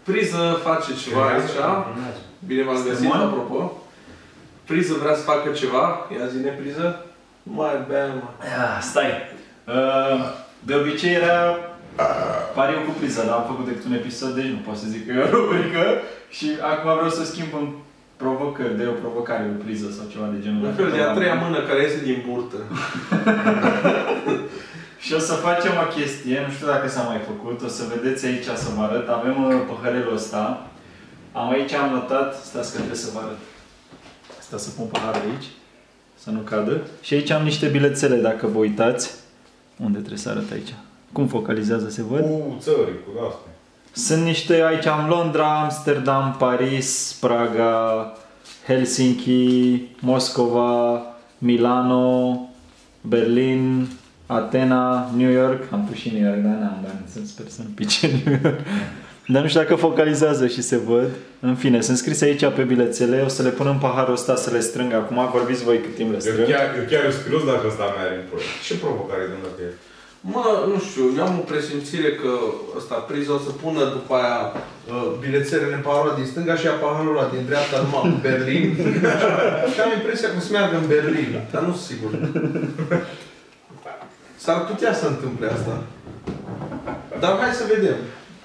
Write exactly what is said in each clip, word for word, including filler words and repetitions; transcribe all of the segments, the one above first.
Priză face ceva aici. Bine v-am găsit, apropo. Priză vrea să facă ceva. Ia zi-ne, Priză. Mai bea, mă. Stai. De obicei era pariu cu Priza, dar am făcut decât un episod, deci nu pot să zic că e o rubrică. Și acum vreau să schimb în provocări, de o provocare cu Priza sau ceva de genul. La fel, de a treia mână care iese din burtă. Și o să facem o chestie, nu știu dacă s-a mai făcut, o să vedeți aici să vă arăt. Avem păhărelul ăsta. Am aici, am notat, stați că trebuie să vă arăt. Asta să pun paharul aici, să nu cadă. Și aici am niște bilețele, dacă vă uitați. Unde trebuie să arăt aici? Cum focalizează, se văd? Cu țări, cu astea. Sunt niște, aici am Londra, Amsterdam, Paris, Praga, Helsinki, Moscova, Milano, Berlin, Atena, New York. Am pus și New York, dar n-am bani, sper să nu pice New York. Dar nu știu dacă focalizează și se văd. În fine, sunt scrise aici pe bilețele. O să le pun în paharul ăsta să le strâng acum. Vorbiți voi cât timp le strâng. Eu chiar, eu chiar eu spiros dacă ăsta mai are în proiect. Ce provocare de dacă e? Mă, nu știu, eu am o presimțire că ăsta, Priză, o să pună după aia uh, bilețelele în paharul din stânga și a paharul ăla din dreapta numai în Berlin. Și am impresia că o să meargă în Berlin, dar nu sunt sigur. S-ar putea să întâmple asta. Dar hai să vedem.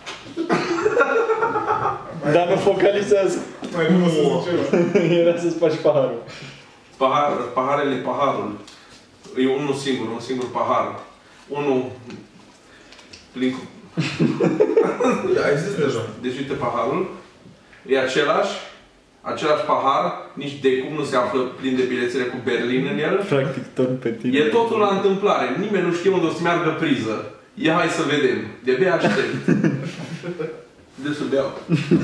Dar nu focalizează. Mai bine să zic ceva. Era să-ți faci paharul. Pahar, paharele, paharul. E unul singur, un singur pahar. Unul plin cu... Ai zis deja. Deci uite paharul. E același. Același pahar. Nici de cum nu se află plin de bilețele cu Berlin în el. Practic tot pe tine. E totul la întâmplare. Nimeni nu știe unde o să meargă Priză. Ia hai să vedem. De-abia aștept. De să beau.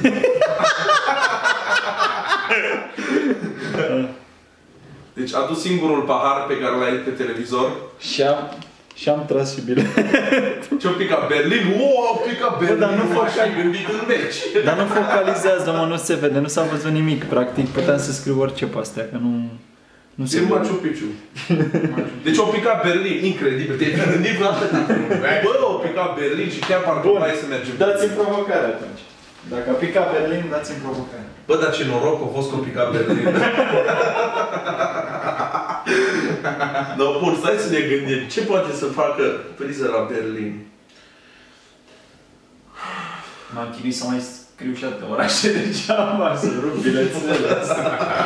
Deci a dus singurul pahar pe care l-ai pe televizor. Și am, și am tras și bile. Ce-o picat Berlin? Uuu, au picat Berlin! Bă, dar nu focal... gândit în meci. Dar nu focalizează, mă, nu se vede, nu s-a văzut nimic. Practic puteam să scriu orice pe astea, că nu... Nu se vede. Machu Picchu. Deci au picat Berlin, incredibil. Te-ai gândit vreodată? Bă, au picat Berlin și chiar parcă mai să mergem. Dați-mi provocare atunci. Dacă a picat Berlin, dați-mi provocare. Bă, dar ce noroc a fost că a picat Berlin. No, bun, stai să ne gândim. Ce poate să facă Priză la Berlin? M-am chinuit să mai scriu și alte orașe degeaba, să rup bilețele astea.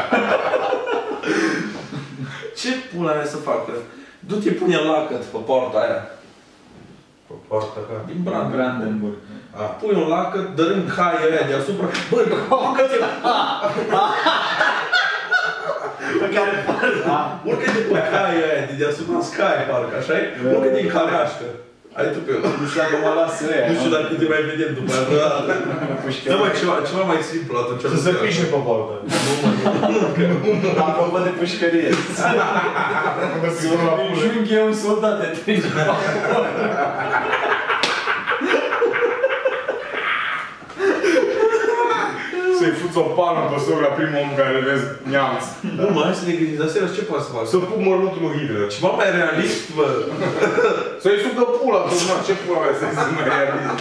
Ce pula mea să facă? Du-te, pune lacăt pe poarta aia. Pe poarta ca? Din Brandenburg. Brandenburg. Ah. Pui un lacăt, dărâm caia aia deasupra. Bă, urcă-te! Pe care urcă-te pe caia aia de deasupra Sky, parcă, așa-i? Urcă din careașcă. Ai tu pe ăla. Nu știu dacă mă lasă ăia. Nu știu dacă te mai vedem după aia. Dă mă, ceva, ceva mai simplu atunci. Să se pișe pe poartă. Nu, mă, nu. Apropo de pușcărie. Junghi e un soldat de trece pe Să-i fuți o palmă pe sora la primul om care le vezi neamț. Nu, mă, hai să ne gândim, dar serios, ce poate să facă? Să pup mormântul lui Hitler. Ceva mai realist, bă. Să-i sucă pula, tu, mă, ce pula mai să-i zic mai realist.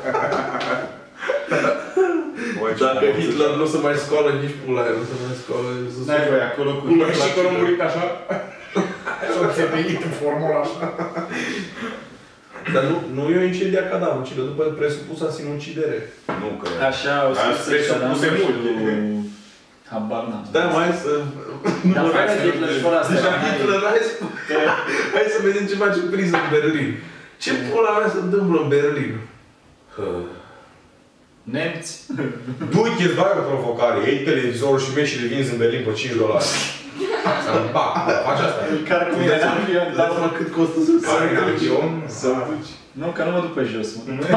Dacă Hitler nu se mai scoală nici pula aia, nu se mai scoală... N-ai voi acolo cu... Pula și că nu a murit așa? S-a țepeit în formula așa. Dar nu, nu e o incendia cadavru, ci după presupusa sinucidere. Nu, că... Așa, o să se presupuse mult. Habar n-am. Da, mai să... Dar fără Hitler și fără asta. Deja Hitler, hai să vedem ce face Priză în Berlin. Ce pula mea se întâmplă în Berlin? Nemți? Du-te, îți dai o provocare. Iei televizorul și mergi și le vinzi în Berlin pe cinci dolari. Să-mi bag. Faci asta. Care cum e în avion. Dați-mă cât costă să Care în avion? Să-l duci. Nu, că nu mă duc pe jos.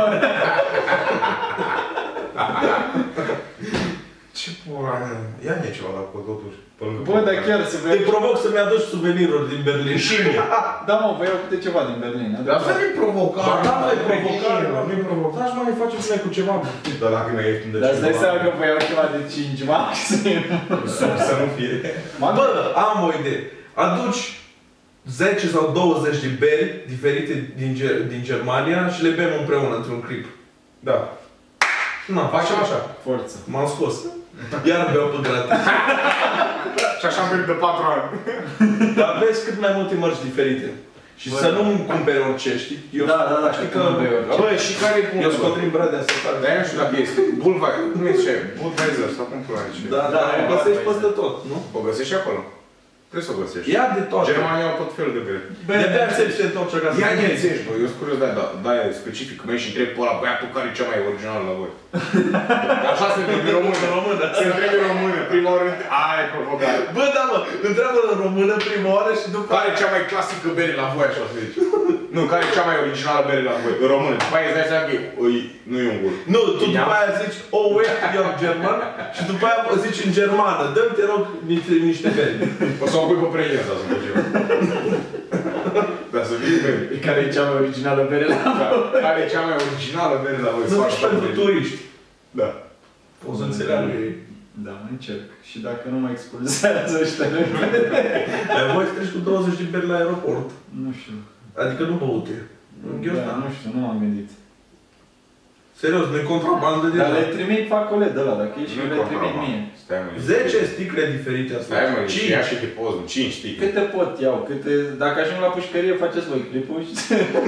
Ce pula mea? Ia-ne ceva la acolo, totuși. Bă, dar chiar să vă... Te provoc să-mi aduci suveniruri din Berlin. Și mie. Da, mă, vă iau câte ceva din Berlin. Dar asta nu-i provocare. Da, nu-i provocare. Nu-i provocare. Dar mai facem noi cu ceva. Dar dacă mai ieftin de ceva. Dar îți dai ceva... seama că vă iau ceva de cinci maxim. Să nu fie. Bă, am o idee. Aduci zece sau douăzeci de beri diferite din, Ger din Germania și le bem împreună într-un clip. Da. Na, Facem așa. Forță. M-am scos. Iar beau pe gratis. Și așa merg de patru ani. Dar vezi cât mai multe mărci diferite. Și Bă, să da. nu-mi cumperi orice, știi? Eu, Da, da, da, știi că că... nu bei orice. Bă, și care e Eu punctul? scot din Bradea să fac. Dar eu nu știu dacă este. Budweiser. Cum e ce? Budweiser sau cum pula ce? Da, Da, da, e o găsești Budweiser. peste tot, nu? O găsești și acolo. Trebuie să o găsești. Ia de toate. Germania au tot felul de bere. De pe accepte tot ce ca să... Ia nemțești, bă, eu sunt curios de-aia, da, da, e specific, mergi și întrebi pe ăla, băiatul care e cea mai originală la voi. Așa se întrebi română, română, se întrebi română, prima oară, aia e provocare. Bă, da, mă, întreabă în română prima oară și după... Care e cea mai clasică bere la voi, așa să zici? Nu, care e cea mai originală bere la voi, în română. După aia îți dai seama că e- nu e un gol. Nu, tu după aia zici, oh, wait, eu german, și după aia zici în germană, dă-mi, te rog, niște, niște beri. O să o pui pe prezența să mă ceva. Dar să vii bere. Care e cea mai originală bere la Da. Care e cea mai originală bere la voi? Nu, Foarte și pentru bine. turiști. Da. O să înțeleagă ei. Da, încerc. Și dacă nu mă expulzează ăștia Dar voi treci cu douăzeci de beri la aeroport. nu știu. Adică nu băute. Da, nu știu, nu m-am gândit. Serios, nu-i contrabandă de Dar la... le trimit pe acolo de la, dacă ești, Nu le trimit mie. Stai mă. zece sticle diferite astea. Stai mă, și cinci. ia și de poză, cinci sticle. Câte pot iau? Câte... Dacă ajung la pușcărie, faceți voi clipul și...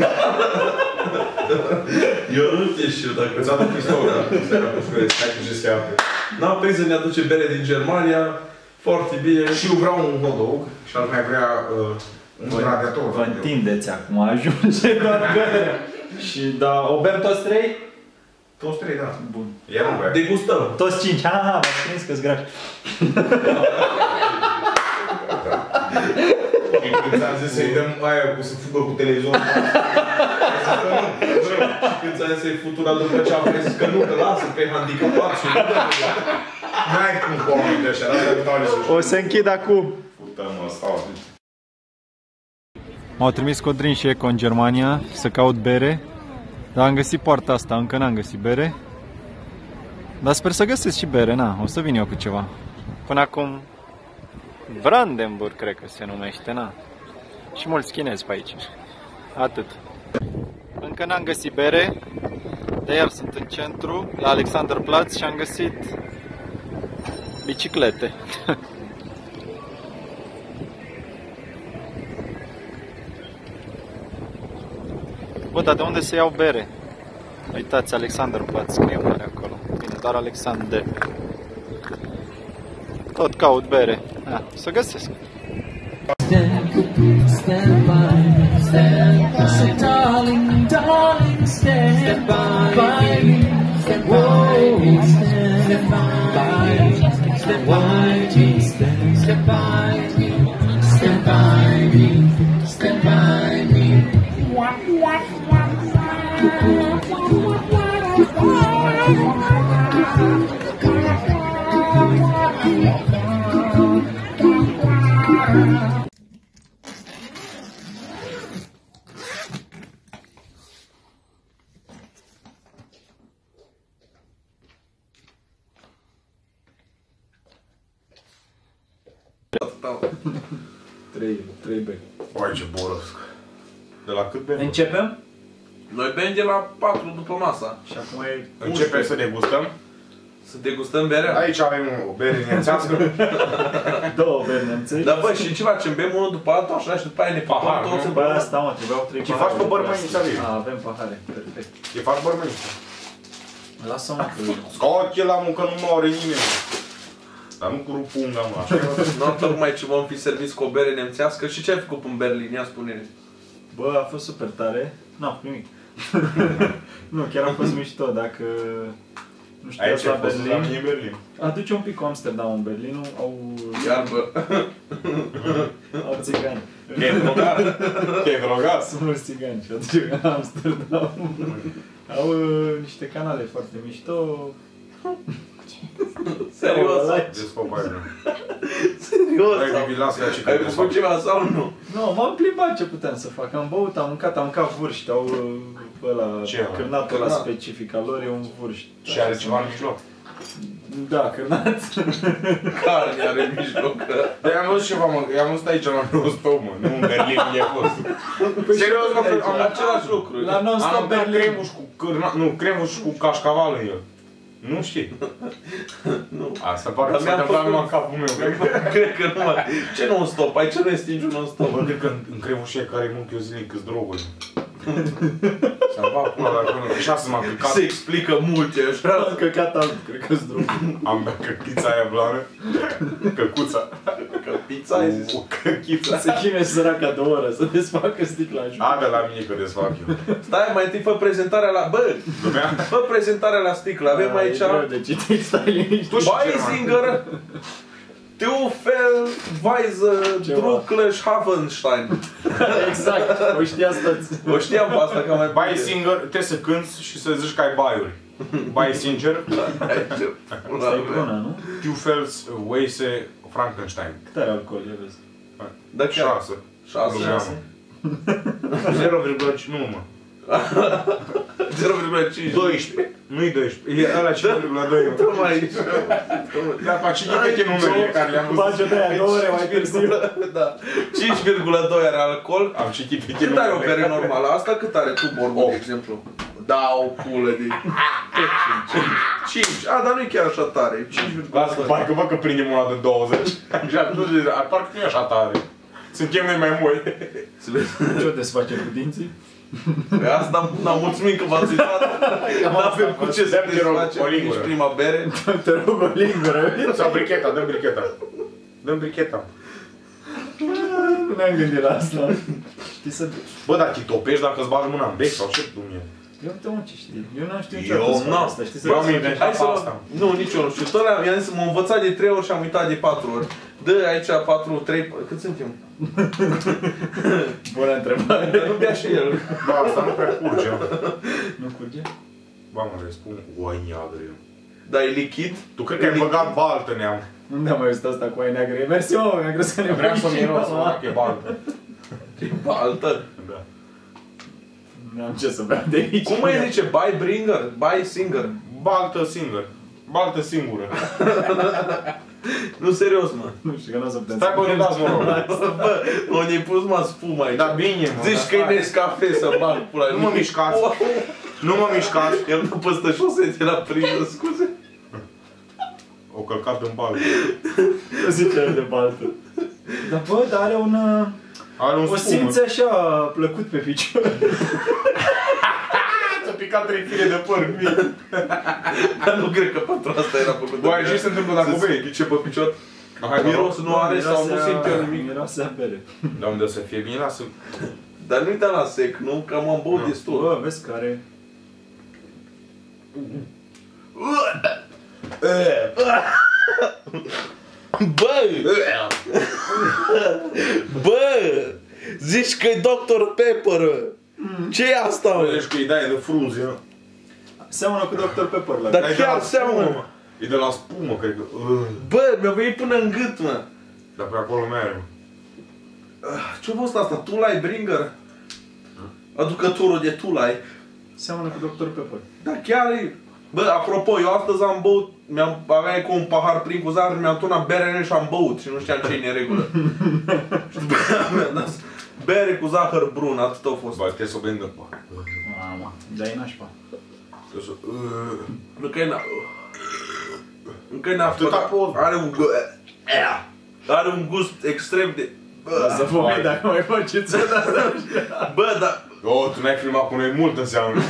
Eu nu știu dacă... Îți aduc pistolul, da? Stai la pușcărie, stai cu gestea apă. N-am prins să ne aduce bere din Germania. Foarte bine. Și eu vreau un hot dog și ar mai vrea uh, un radiator. Vă întindeți acum, ajunge doar berea. Și da, o bem toți trei? Toți trei, da. Bun. Iar nu vrea. Degustăm. Toți cinci. Ha, ha, v-ați prins că-s grași. Când ți-am zis să-i dăm aia cu să fugă cu televizorul. Când ți-am zis să-i futura după ce am zis că nu, că lasă pe handicapat și nu dă. N-ai cum cu oamenii de așa, lasă că tale să-și O să închid acum. fută-mă, stau. M-au trimis Codrin și Eco în Germania să caut bere. Dar am găsit poarta asta, încă n-am găsit bere. Dar sper să găsesc și bere, na, o să vin eu cu ceva. Până acum Brandenburg, cred că se numește, na. Și mulți chinezi pe aici. Atât. Încă n-am găsit bere, de iar sunt în centru, la Alexanderplatz, și am găsit biciclete. Bă, dar de unde se iau bere? Uitați, Alexanderplatz scrie mare acolo. Bine, doar Alexander. Tot caut bere. Ah, să găsesc. Stand, stand by, stand by, darling, darling, stand by me, stand by me, stand by me, stand by me, stand by me, stand by me, stand by me. trei, trei beri. Uai, ce borăsc. De la cât bem? Începem? Noi bem de la patru după masa. Și acum e... Începem să degustăm. Să degustăm berea? Aici avem o bere nemțească. Două beri nemțești. Dar bă, și ce facem? Bem unul după altul așa și după aia ne Pahar, pahar, nu? toți Bă, împreună? asta mă, trebuiau trei Ce pahare. faci pe bărmănița, Liviu? A, avem pahare, perfect. E faci bărmâni. Lasă-mă că... Scoate la muncă, nu moare nimeni. Dar nu cu rupunga, mă, așa. Nu, tocmai ce vom fi serviți cu o bere nemțească. Și ce ai făcut în Berlin? Ia spune-ne. Bă, a fost super tare. N-am nimic. Nu, chiar a fost mișto, dacă... Nu știu, Aici la ai fost la Berlin. mine în Berlin. Aduce un pic cu Amsterdam în Berlin, au... Iarbă. au țigani. Te-ai drogat? Te-ai drogat? Sunt mulți țigani și aduce în Amsterdam. Au uh, niște canale foarte mișto. Serios? Descoperă. Serios? Ai vi las ca și Ai că făcut ceva sau nu? Nu, m-am plimbat, ce puteam să fac. Am băut, am mâncat, am mâncat vârști. Au uh, ăla, Ce, mă? cârnatul ăla Cârnat. specific al lor, e un vârș. Și are ceva în mijloc. Da, cârnat. Carne are în mijloc. Dar am văzut ceva, mă, i-am văzut aici la non-stop, mă, nu în Berlin, unde a fost. Serios, mă, am Același lucru. La am non-stop mâncat Berlin. cremuș cu cârna, nu, cremuș cu cașcaval în el. Nu știi. Nu. Asta pare Dar să mi-am se întâmplă făcut- numai în capul meu. Cred că nu mai... Ce non-stop? Ai ce nu stingi un non-stop? Bă, cred că în cremușie care mânc eu zilnic câți droguri. Să-mi fac pula dacă nu. Și astăzi m-am căcat. Se explică multe, așa. Am căcat alb, cred că-s drum. Am bea căchița aia blană. Căcuța. Că pizza ai zis. O căchița. Se chinuie săraca de o oră să desfacă sticla în jur. A, de la mine că desfac eu. Stai, mai întâi fă prezentarea la... Bă, Lumea? fă prezentarea la sticlă. Avem Da, aici... E greu de citit, stai liniștit. Weisinger, Teufel, Weise, Ceva. Druckle, Schafenstein. Exact, o știați toți. O știam pe asta că mai... Bai singur, trebuie să cânti și să zici că ai baiuri. Bai sincer, Asta e bună, nu? Teufels, Weise, Frankenstein. Cât are alcool, ia vezi. Da, chiar. șase. Șase. Șase. zero virgulă cinci, nu mă. zero virgulă cinci. doisprezece. Nu-i doisprezece. E ăla cinci virgulă doi. Nu mai aici. Dar pe cine pe numerele care le-am văzut. Face de aia două ore mai târziu. Da. cinci virgulă doi are alcool. Am citit pe Cât are o bere normală? Asta cât are tu, Borbo, de exemplu? Da, o pulă de... cinci. A, dar nu e chiar așa tare. cinci virgulă Lasă, doi. parcă văd că prindem una de douăzeci. Și atunci, parcă nu e așa tare. Suntem noi mai moi. Ce o desface cu dinții? Pe asta n-am mulțumit că v-ați uitat. N-avem cu ce să Dăm, te rog, desfacem o nici lingură. prima bere. Te rog o lingură. Sau bricheta, dăm bricheta. Dăm bricheta. Nu ne-am gândit la asta. Știi să... Bă, dar te topești dacă îți bagi mâna în bec sau ce cum e? Eu uite mă ce știi. Eu n-am știut Eu niciodată să fac n-am. asta. Știi să... Eu am inventat Hai să pe luăm- asta. Nu, nici eu nu știu. Tot i-am zis, m-am învățat de trei ori și am uitat de patru ori. Dă aici patru, trei... Cât suntem? Bună întrebare. Dar nu bea și el. Bă, asta nu prea curge. Nu curge? Bă, mă, le spun oai neagră eu. Dar e lichid? Tu cred că ai băgat baltă, neam. Unde am mai auzit asta cu aia neagră? E mersi, mă, mi-a greu să ne Vreau să pui și miros, mama. dacă e baltă. E altă. Da. Nu am ce să beau de aici. Cum mai zice? By bringer? By singer? Baltă singur. Baltă singură. Nu, serios, mă. Nu știu, că nu o să putem Stai, bă, nu dați, mă rog. Bă, unde-i pus mă spuma aici. Da, bine, mă. Zici că e Nescafe să bag pula. Nu mă mișcați. Nu mă mișcați. El nu păstă șosete la priză, scuze. O călcat în baltă. zice de baltă. Dar bă, dar are un... uh, Are un O spumă. simți așa plăcut pe picior. Ți-a picat trei fire de păr. Dar nu cred că pentru asta era făcut. Bă, ce se întâmplă dacă Să-ți bei? pice pe picior. Hai, Miros nu are sau nu Miroase a- simte eu nimic. Miroase a bere. Da, unde o să fie bine, lasă. Dar nu-i de la sec, nu? Că m-am băut Nu. destul. Bă, vezi că are... Bă! Bă! Zici că e doctor Pepper. Ce e asta, mă? Deci că îi dai de frunze, mă. Seamănă cu doctor Pepper la Dar Dar e de chiar la seamănă. spumă, mă. E de la spumă, cred că. Uh. Bă, mi-a venit până în gât, mă. Dar pe acolo merg, mă. Ce-a fost asta? Tulai Bringer? Aducătorul de Tulai. Seamănă cu doctor Pepper. Dar chiar e... Bă, apropo, eu astăzi am băut, mi-am, aveam cu un pahar plin cu zahăr, mi-am turnat bere în el și am băut și nu știam ce e neregulă. Și după aia mi-am dat bere cu zahăr brun, atât a fost. Bă, trebuie să o bem de pa. Mama, dar e nașpa. Trebuie să... Uh. Nu că e na... Încă e Atâta nașpa, pot. are un gust... Are un gust extrem de... Lasă Bă, voi dacă mai faceți o dată. bă, dar... Oh, tu n-ai filmat cu noi mult înseamnă.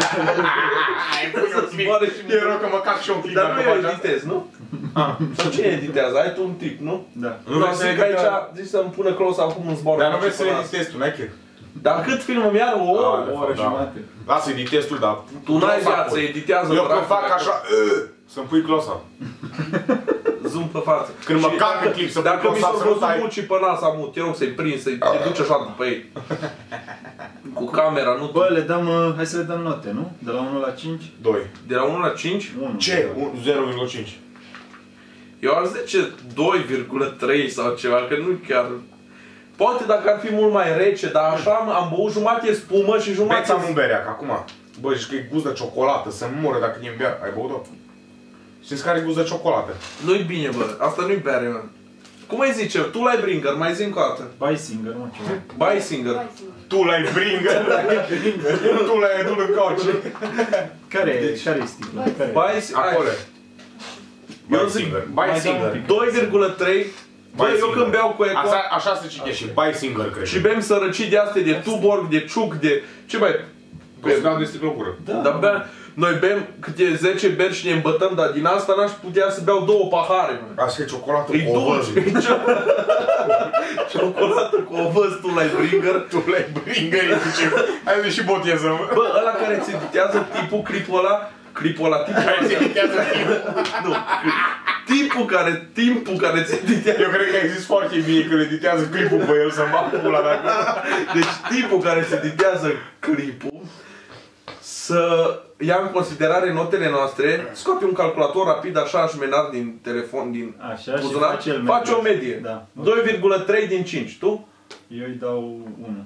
Să zboare și E rău că mă cac și un clip Dar dacă nu faci eu asta. editez, nu? Sau cine editează? Ai tu un tip, nu? Da. Nu Nu, vrei să zic editezi? aici, zici să-mi pună close acum în zboară. Dar nu vrei să editezi tu, n-ai chef. Dar cât film îmi iară? O Ah, oră? de O fapt, oră da. jumate. Lasă, editezi tu, dar... Tu n-ai close-up viață, pui. editează. Eu când dracu, fac dacă- așa... uh, Să-mi pui close-up. Zoom pe față. Când mă Și cac dacă- în clip să pun Dacă mi s-a close-up, să nu văzut stai- mucii pe nas amut, te rog să-i prinzi, să-i te duci așa după ei. Cu camera, nu tu. Bă, le dăm, uh, hai să le dăm note, nu? De la unu la cinci? doi. De la unu la cinci? unu. Ce? zero virgulă cinci. Eu aș zice doi virgulă trei sau ceva, că nu chiar... Poate dacă ar fi mult mai rece, dar așa am, am băut jumate spumă și jumate... Beți am un berea, că acum. Bă, zici că e gust de ciocolată, să moră dacă e în bea. Ai băut-o? Știți care e gust de ciocolată? Nu-i bine, bă. Asta nu-i bere, mă. Cum îi zice? Tu l-ai bringer, mai zi încă o dată. Beisinger, mă, ceva. Beisinger. Tu l-ai bringer. Tu l-ai adun în coace. Care e? Care e sticla? Beisinger. Acolo. Eu zic Beisinger. doi virgulă trei. Băi, eu când beau cu Eco... Așa, așa se citește, Beisinger, cred. Și bem sărăcii de astea de Tuborg, de Ciuc, de... Ce mai... O să beau de sticlă pură. Da. Dar bea... Noi bem câte zece beri și ne îmbătăm, dar din asta n-aș putea să beau două pahare. Asta e ciocolată E cu ovăz. dulce. Ciocolată cu ovăz, tu l-ai bringer. Tu l-ai bringer, e zice. Hai de și boteză, mă. Bă, ăla care ți editează tipul, clipul ăla, clipul ăla, tipul Care ți editează timpul. Nu, tipul care, timpul care ți editează. Eu cred că ai zis foarte bine că editează clipul pe el să-mi bag pula dacă... Deci tipul care se editează clipul să ia în considerare notele noastre, scoate un calculator rapid așa șmenar din telefon, din Așa, și buzunar, face el face medie. o medie. Da. doi virgulă trei din cinci, tu? Eu îi dau unu.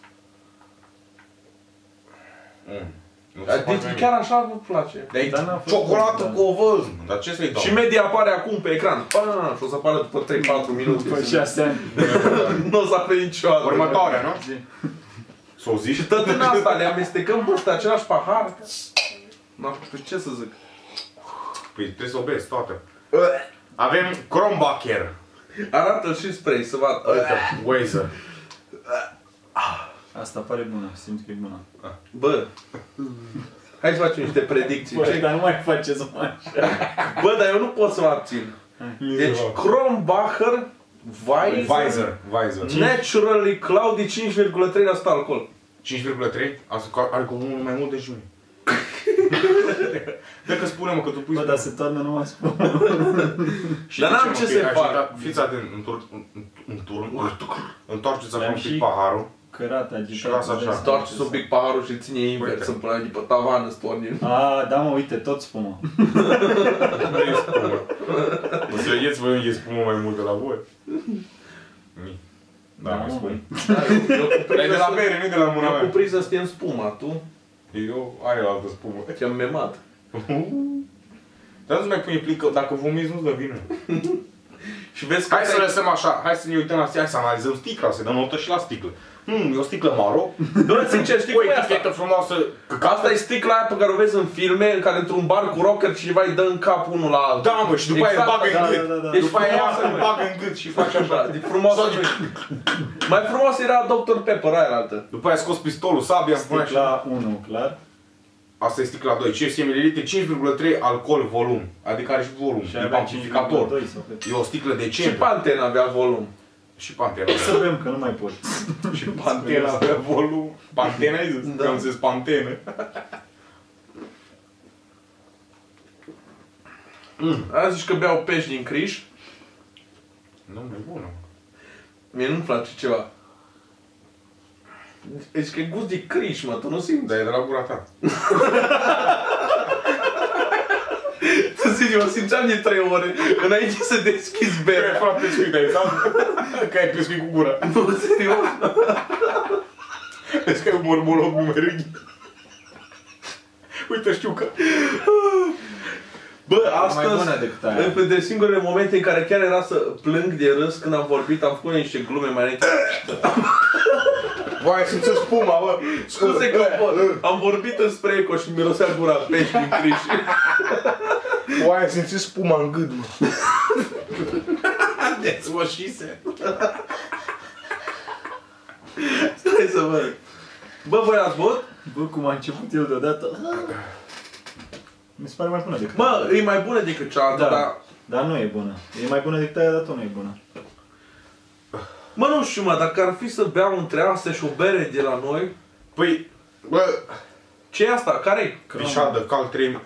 Adică chiar așa vă place. Dar n-a fost ciocolată bun, cu ovăz, mă. Dar ce să-i dau? Și media apare acum pe ecran. Pa, și o să apară după trei patru minute. După șase ani. Nu o să apare niciodată. Următoarea, nu? S-o zici? Și tot în asta le amestecăm, bă, ăsta, același pahar. Nu știu ce să zic. Păi trebuie să o bezi toată. Avem Krombacher. Arată-l și spray, să vadă. Uite, Weiser. Asta pare bună, simt că e bună. Bă, hai să facem niște predicții. Bă, Ce? dar nu mai faceți mă așa. Bă, dar eu nu pot să mă abțin. Deci, Krombacher, Weiser, Weiser. Weiser. Naturally Cloudy, cinci virgulă trei la sută alcool. cinci virgulă trei? Asta are cu unul mai mult de june. Dacă spune-mă că tu pui... Bă, dar se toarnă numai spumă. Și Dar n-am zice, ce mă, să că fac. agita- Fiți atent, întor- în- în turn. Întoarceți acum Le-am un pic și- paharul. Cărat, agitat. Și lasă așa. Stoarceți un pic paharul și ține invers Uite. în până după tavană stornim. A, da mă, uite, tot spumă. Nu e spumă. O să vedeți voi unde e spumă mai mult de la voi. Mi. Da, Da, mai mă, spumă. Eu E de la bere, nu de la mâna Eu cu mea. priză stiem spuma, tu? Eu are la altă spumă. Te-am memat. Dar nu-ți mai pune plică, dacă vomiți nu-ți dă vină. Și vezi că Hai să ai- lăsăm așa, hai să ne uităm la sticlă, hai să analizăm sticla, să dăm notă și la sticlă. Hmm, e o sticlă maro. Bă, sincer, știi Cu cum e asta? etichetă frumoasă. Că asta e sticla aia pe care o vezi în filme, în care într-un bar cu rocker cineva îi dă în cap unul la altul. Da, mă, și după aia îl bagă da, în gât. da, da, da. Deci După aia frumoasă, îl mă. bagă în gât și face așa. Da, de frumoasă nu e. Mai frumos era doctor Pepper, aia altă. După aia scos pistolul, sabia, îmi pune așa. Sticla unu, clar. Asta e sticla doi, cinci sute de mililitri, cinci virgulă trei alcool volum. Adică are și volum, Și e avea cinci virgulă amplificator. doi sau cât. E o sticlă de Și ce? Pantene avea volum. Și Pantena. Să bem, că nu mai pot. Și Pantena avea volum. Pantena ai zis? Da. Că am zis Pantenă. Aia zici că beau pești din Criș. Nu, e bună. Mie nu-mi place ceva. Deci că e gust de Criș, mă, tu nu simți? Dar e de la gura ta. Tu zici, eu simțeam de trei ore înainte să deschizi Că ai berea. făcut pescuit aici, da? Că ai pescuit cu gura. Nu, serios. Vezi că e un mormoloc numerâghi. Uite, știu că... Bă, mai astăzi, bună decât aia. în de singurele momente în care chiar era să plâng de râs când am vorbit, am făcut niște glume mai înainte. Vai, simți spuma, bă! Scuze că bă, am vorbit înspre Eco și mirosea gura pești din Criș. Vai, simți spuma în gât, mă! Desmoșise. Stai să văd. Bă, voi ați băut? Bă, cum a început el deodată. Mi se pare mai bună decât Mă, e mai bună decât cealaltă, Da. dar... Dar nu e bună. E mai bună decât aia, dar tot nu e bună. Mă, nu știu, mă, dacă ar fi să beau între astea și o bere de la noi... Păi, bă, Ce e asta? Care-i? crișadă, cal trei...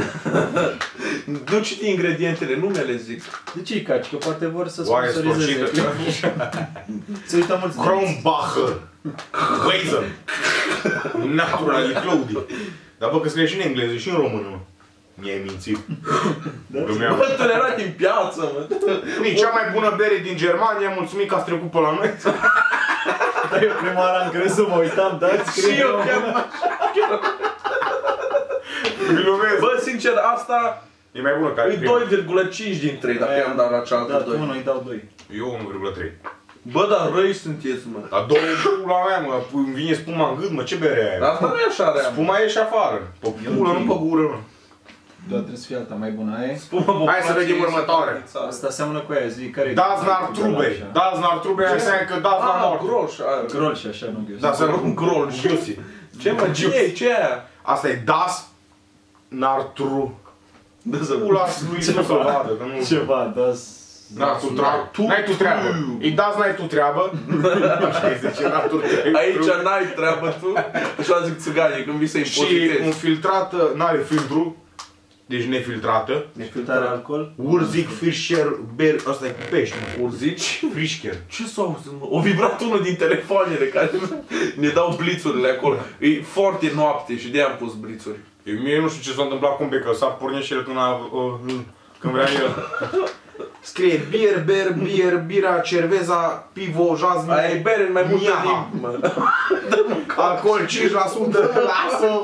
Nu citi ingredientele, numele zic. De ce-i caci? Că poate vor să Oare sponsorizeze. storcită? Se uită mulți. Krombacher. Weiser. Naturally Cloudy. Dar bă, că scrie și în engleză și în română, mă. Mi-ai mințit. Glumeam. Bă, tu le-ai luat din piață, mă. E cea mai bună bere din Germania, mulțumim că ați trecut pe la noi. Dar eu prima oară am crezut, mă uitam, da? Și eu chiar... Glumesc. Bă, sincer, asta E mai bună care E doi virgulă cinci din trei, dacă i-am dat la cealaltă Da, tu doi. unu îi dau doi. Eu unu virgulă trei. Bă, dar răi sunteți, mă. Dar două pula mea, mă, îmi vine spuma în gât, mă, ce bere e Dar aia? asta nu e așa rea, mă. Spuma e și afară. Pe pulă, nu pe gură, mă. Da, trebuie să fie alta mai bună, aia e? Spuma Hai să vedem următoarea. Asta seamănă cu aia, zi, care e? Daznar Trube. Daznar Trube înseamnă că Daznar Ah, mort. groș, aia. Grol și așa, nu ghios. Da, să nu Grol, Giusi. Ce mă, ce e, ce e aia? Asta e Das Nartru. Dă să Pula lui să vadă, că nu... Ceva, da. Da, tu treabă. N-ai tu treabă. Îi dați n-ai tu treabă. Așa îi zice, n-ai tu treabă. Aici n-ai treabă tu. Așa zic țiganii când vii să Și impozitezi. un filtrată, n-are filtru. Deci nefiltrată. Nefiltrare alcool? Urzic, Fischer, Ber... Asta e cu pești, mă. Urzici? Frischker. Ce s-a auzit, mă? O vibrat unul din telefoanele care ne dau blițurile acolo. E foarte noapte și de-aia am pus blițuri. Eu, mie nu știu ce s-a întâmplat cum pe că s-a pornit și el când, a, uh, când vrea el. Scrie bier, ber, bier, bira, cerveza, pivo, jazmin. Aia e bere în mai multe Miaha. limbi, mă. Alcool cinci la sută. Lasă!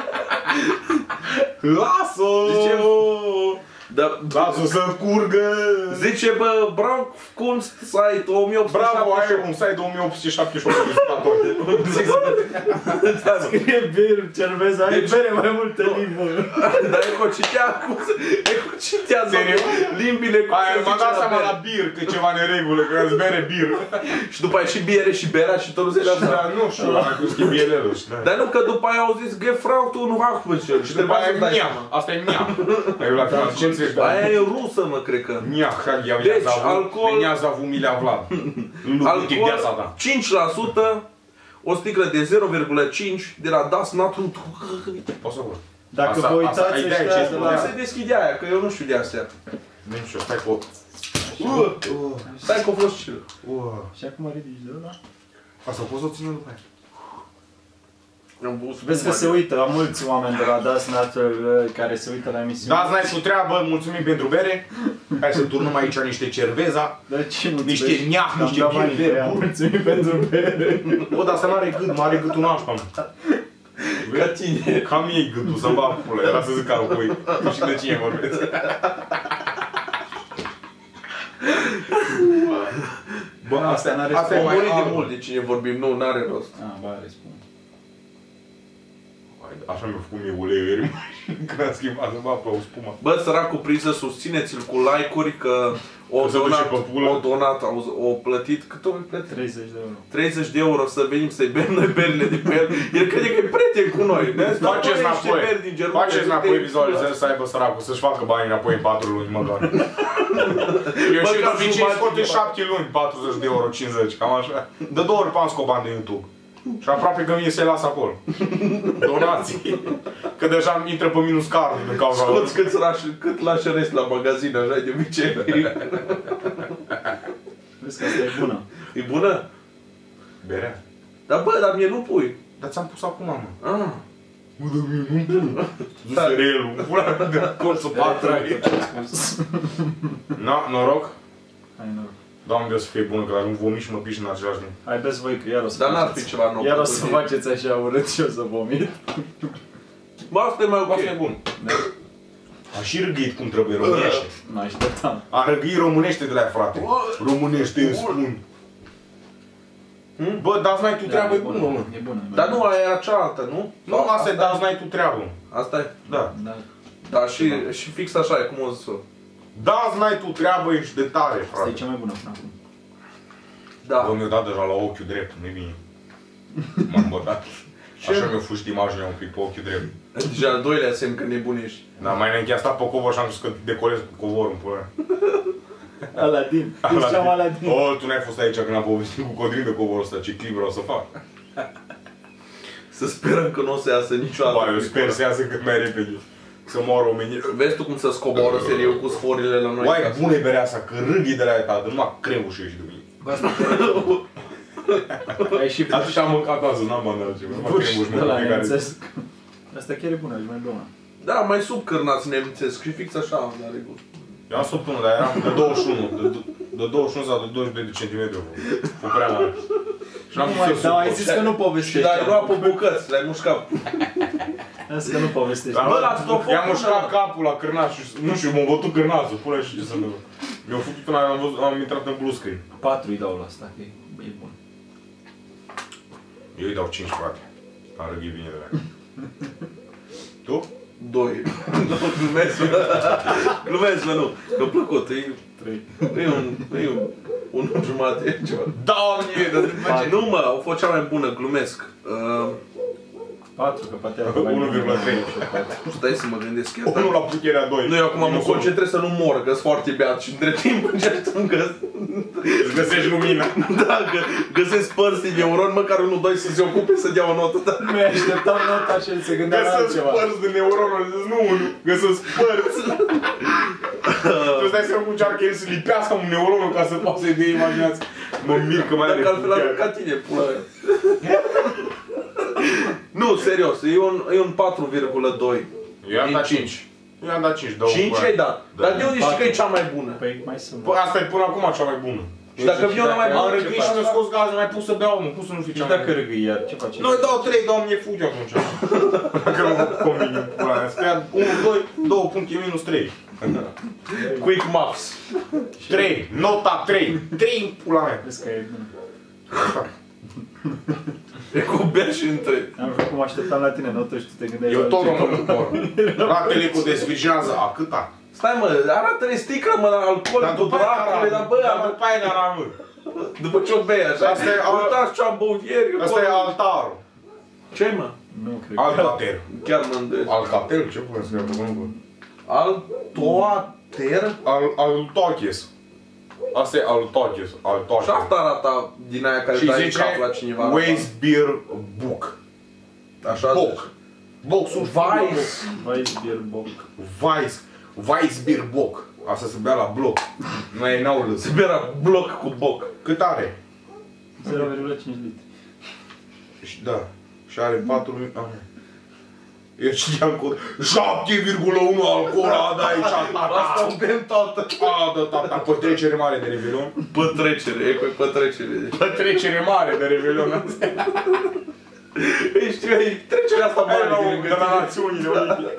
Lasă! Zice, da, Lasă să curgă! zice, bă, bravo, Kunst site o mie opt sute Bravo, ai șaptezeci și opt. un site de o mie opt sute șaptezeci și opt de vizitatori. Scrie bir, cerveza, ai Deci- bere mai multe limbi, mă. Dar e cu citea, cum se... E cu citea, Serios? limbile cum Aia se m-a zice dat la seama bere. la bir, că e ceva neregulă, că îți bere bir. Și după aia și biere și berea și tot nu se Da, nu știu, am cu schimbielele și da. Dar nu, că după aia au zis Gefrautul un Hachmăcel. Și după aia e nia. Asta e nia. Ai la final, ce înțelegi? Aia e rusă, mă, cred că. Nia, Hagia, Deci, alcool- Nia Zavu Milea Vlad. Alcool cinci la sută, o sticlă de zero virgulă cinci de la Das Natru. Poți să văd. Dacă Asta- vă uitați asta- ideea e ce ăștia de spune. Unde la... se deschide aia, că eu nu știu de astea. Nu știu, stai cu... Stai că a fost chill. Și acum ridici de ăla? Asta poți să o ținem după aia. Am pus Vezi că se uită, am mulți oameni de la Das Natural care se uită la emisiune. Dați n-ai cu treabă, mulțumim pentru bere. Hai să turnăm aici niște cerveza. Dar ce nu Niște neah, niște bani bere. bere. Mulțumim pentru bere. Bă, dar asta n-are gât, mă are gâtul nașpa, mă. ca tine. Cam ei gâtul, să-mi bag pula, era să zic ca voi. Nu știu de cine vorbesc. Bă, Asta n-are asta e Am mai murit de albă. mult de cine vorbim, nu, n-are rost. Ah, ba, răspund. Așa mi-a făcut mie uleiul când am schimbat să bag pe o spuma. Bă, săracul priză, susțineți-l cu like-uri că o Că se duce donat, pe pulă. o donat, au, o plătit, cât o plătit? treizeci de euro. treizeci de euro să venim să-i bem noi berile de pe el. El crede că e prieten cu noi. Ne-a zis, Faceți "Bă, niște înapoi, beri din Germania, faceți de- înapoi de- vizualizări să aibă săracul, să-și facă banii înapoi în patru luni, măcar. Eu Bă, și ca de obicei jumătate scot de în șapte luni, patruzeci de euro, cincizeci, cam așa. De două ori pe an scot bani de YouTube. Și aproape că mie se lasă acolo. Donații. Că deja îmi intră pe minus card din cauza lor. Scoți cât lași, cât lași rest la magazin, așa de obicei. Vezi că asta e bună. E bună? Berea. Dar bă, dar mie nu pui. Dar ți-am pus acum, mă. Ah. Bă, dar mie nu pun. Zuse relul, pula de colțul patru. Na, noroc. Hai, noroc. Doamne, o să fie bună, că dacă nu vomit și mă piși în același timp. Hai, beți voi, că iar o să Dar n-ar faceți. fi ceva nou. Iar o pentru să tine. faceți așa urât și o să vomit. Bă, asta e mai ok. Asta e bun. A și răgâit cum trebuie, românește. Nu așteptam. A răgâit românește de la ea, frate. Românește, îmi spun. Bă, dați n-ai tu treabă, e bună, mă. E bună. e Dar bună. nu, aia era cealaltă, nu? Nu, asta e dați n-ai tu treabă. Asta e? Da. Da. Da, și, și fix așa e, cum o zis-o. Dați n-ai tu treabă, ești de tare, Asta e frate. cea mai bună până acum. Da. Bă, mi-a dat deja la ochiul drept, nu-i bine. M-am bătat. Așa mi-a fustit imaginea un pic pe ochiul drept. Deja al doilea semn că nebunești. Dar mai înainte am stat pe covor și am zis că decolez cu covorul în pula. Aladin. Deci am Aladin. Oh, tu n-ai fost aici când am povestit cu Codrin de covorul ăsta, ce clip vreau să fac. Să sperăm că nu o să iasă niciodată. Ba, eu sper să iasă cât mai repede. Să moară omenii. Vezi tu cum să scoboră seriu cu sforile la noi? Uai, acasă? bune berea asta, că râghi de la ea, tată, numai cremul și ieși de mine. Ai și Așa am mâncat azi, n-am bani altceva, numai cremul și de mă la fiecare zi. nemțesc. Asta chiar e bună, e mai bună. Da, mai sub cârnați nemțesc și fix așa, la regulă. Eu am sub unul, dar eram de douăzeci și unu, de, de douăzeci și unu sau de douăzeci și doi de centimetri. Fu prea mare. Și n-am Nu pus mai, să da, ai suport. zis că nu Și povestești. dar ai luat pe bucăți, le-ai mușcat. Asta că nu povestești. Bă, la stofon I-am până mușcat la- capul la cârnaș și, nu știu, m-a bătut cârnațul, pune și ce să întâmplă. Mi-au făcut până am, văzut, am intrat în blue screen. patru îi dau la asta, că e, e bun. Eu îi dau cinci, frate. Am răghit bine de la. Tu? Doi. Nu, glumesc, mă. Glumesc, mă, nu. Mi-a plăcut, e... trei. E un... E un... Unul jumate, e ceva. Doamne, dar de face. Nu, mă, au fost cea mai bună, glumesc. Uh, patru, că poate era mai unu virgulă trei. stai să mă gândesc chiar. Unul la puterea doi. Nu, eu acum mă concentrez să nu mor, că-s foarte beat și între timp încerc să-mi găs... Îți găsești lumina. Da, că găsesc părți din neuron, măcar unul, doi să se ocupe să dea o notă, dar... Nu așteptam nota și el se gândea la Găsesc altceva. părți de neuronul, zici, nu unul, găsesc părți. Tu îți dai seama cum încearcă el să lipească un neuronul ca să poată să-i dea imaginație. Mă mir că mai are Dacă altfel ar ca tine, pula mea. Nu, serios, e un, e un patru virgulă doi. Eu i-am din dat cinci. cinci. Eu i-am dat cinci, dau cinci ai dat. Da. Dar de unde știi că e cea mai bună? Păi mai sunt. Păi asta e până acum cea mai bună. Și dacă vine una mai Am bună, ce răgâit și faci? mi-a scos gaze, mai pus să beau, mă, cum să nu fie Și cea mai dacă bună? râgâi iar, ce faci? Noi dau trei, doamne, fugi atunci. Dacă nu mă convine în pula mea. Spune unu, doi, doi puncte minus trei. Quick Maps. trei, nota trei. trei în pula mea. Vezi că e bună. E cu bea și între. Am văzut cum așteptam la tine notă și tu te gândeai Eu la tot altceva. rămân mor. Ratele cu dezvijează, a câta? Stai mă, arată-ne sticlă mă, la alcool, Dar cu după aia dracule, dar bă, dar dar după aia ne-ar amâr. după ce o bei așa. Asta e- Uitați ce am băut ieri. Asta e acolo. altarul. Ce mă? Nu, cred. Alcater. Chiar mă îndoiesc. Alcatel, ce pune să fie nu? Altoater? Al Altoches. Asta e Altoches, Și Altoches. asta arată din aia care Și dai zice cap la cineva. Weissbier Book. Așa Bock. zici. Boxul Weiss. Weissbier Bock. Weiss. Weissbier Bock. Asta se bea la bloc. Noi n-au lăs. Se bea bloc cu boc. Cât are? zero virgulă cinci litri. Și da. Și are patru mii. Eu știam cu șapte virgulă unu alcool, a, da, aici, tata. Asta o bem toată. A, da, tata, pătrecere mare de Revelion. Pătrecere, e cu pătrecere. Pătrecere mare de Revelion. Ei, știu, e trecerea asta mare Hai la de o lângă de la tine. Națiunile Unite.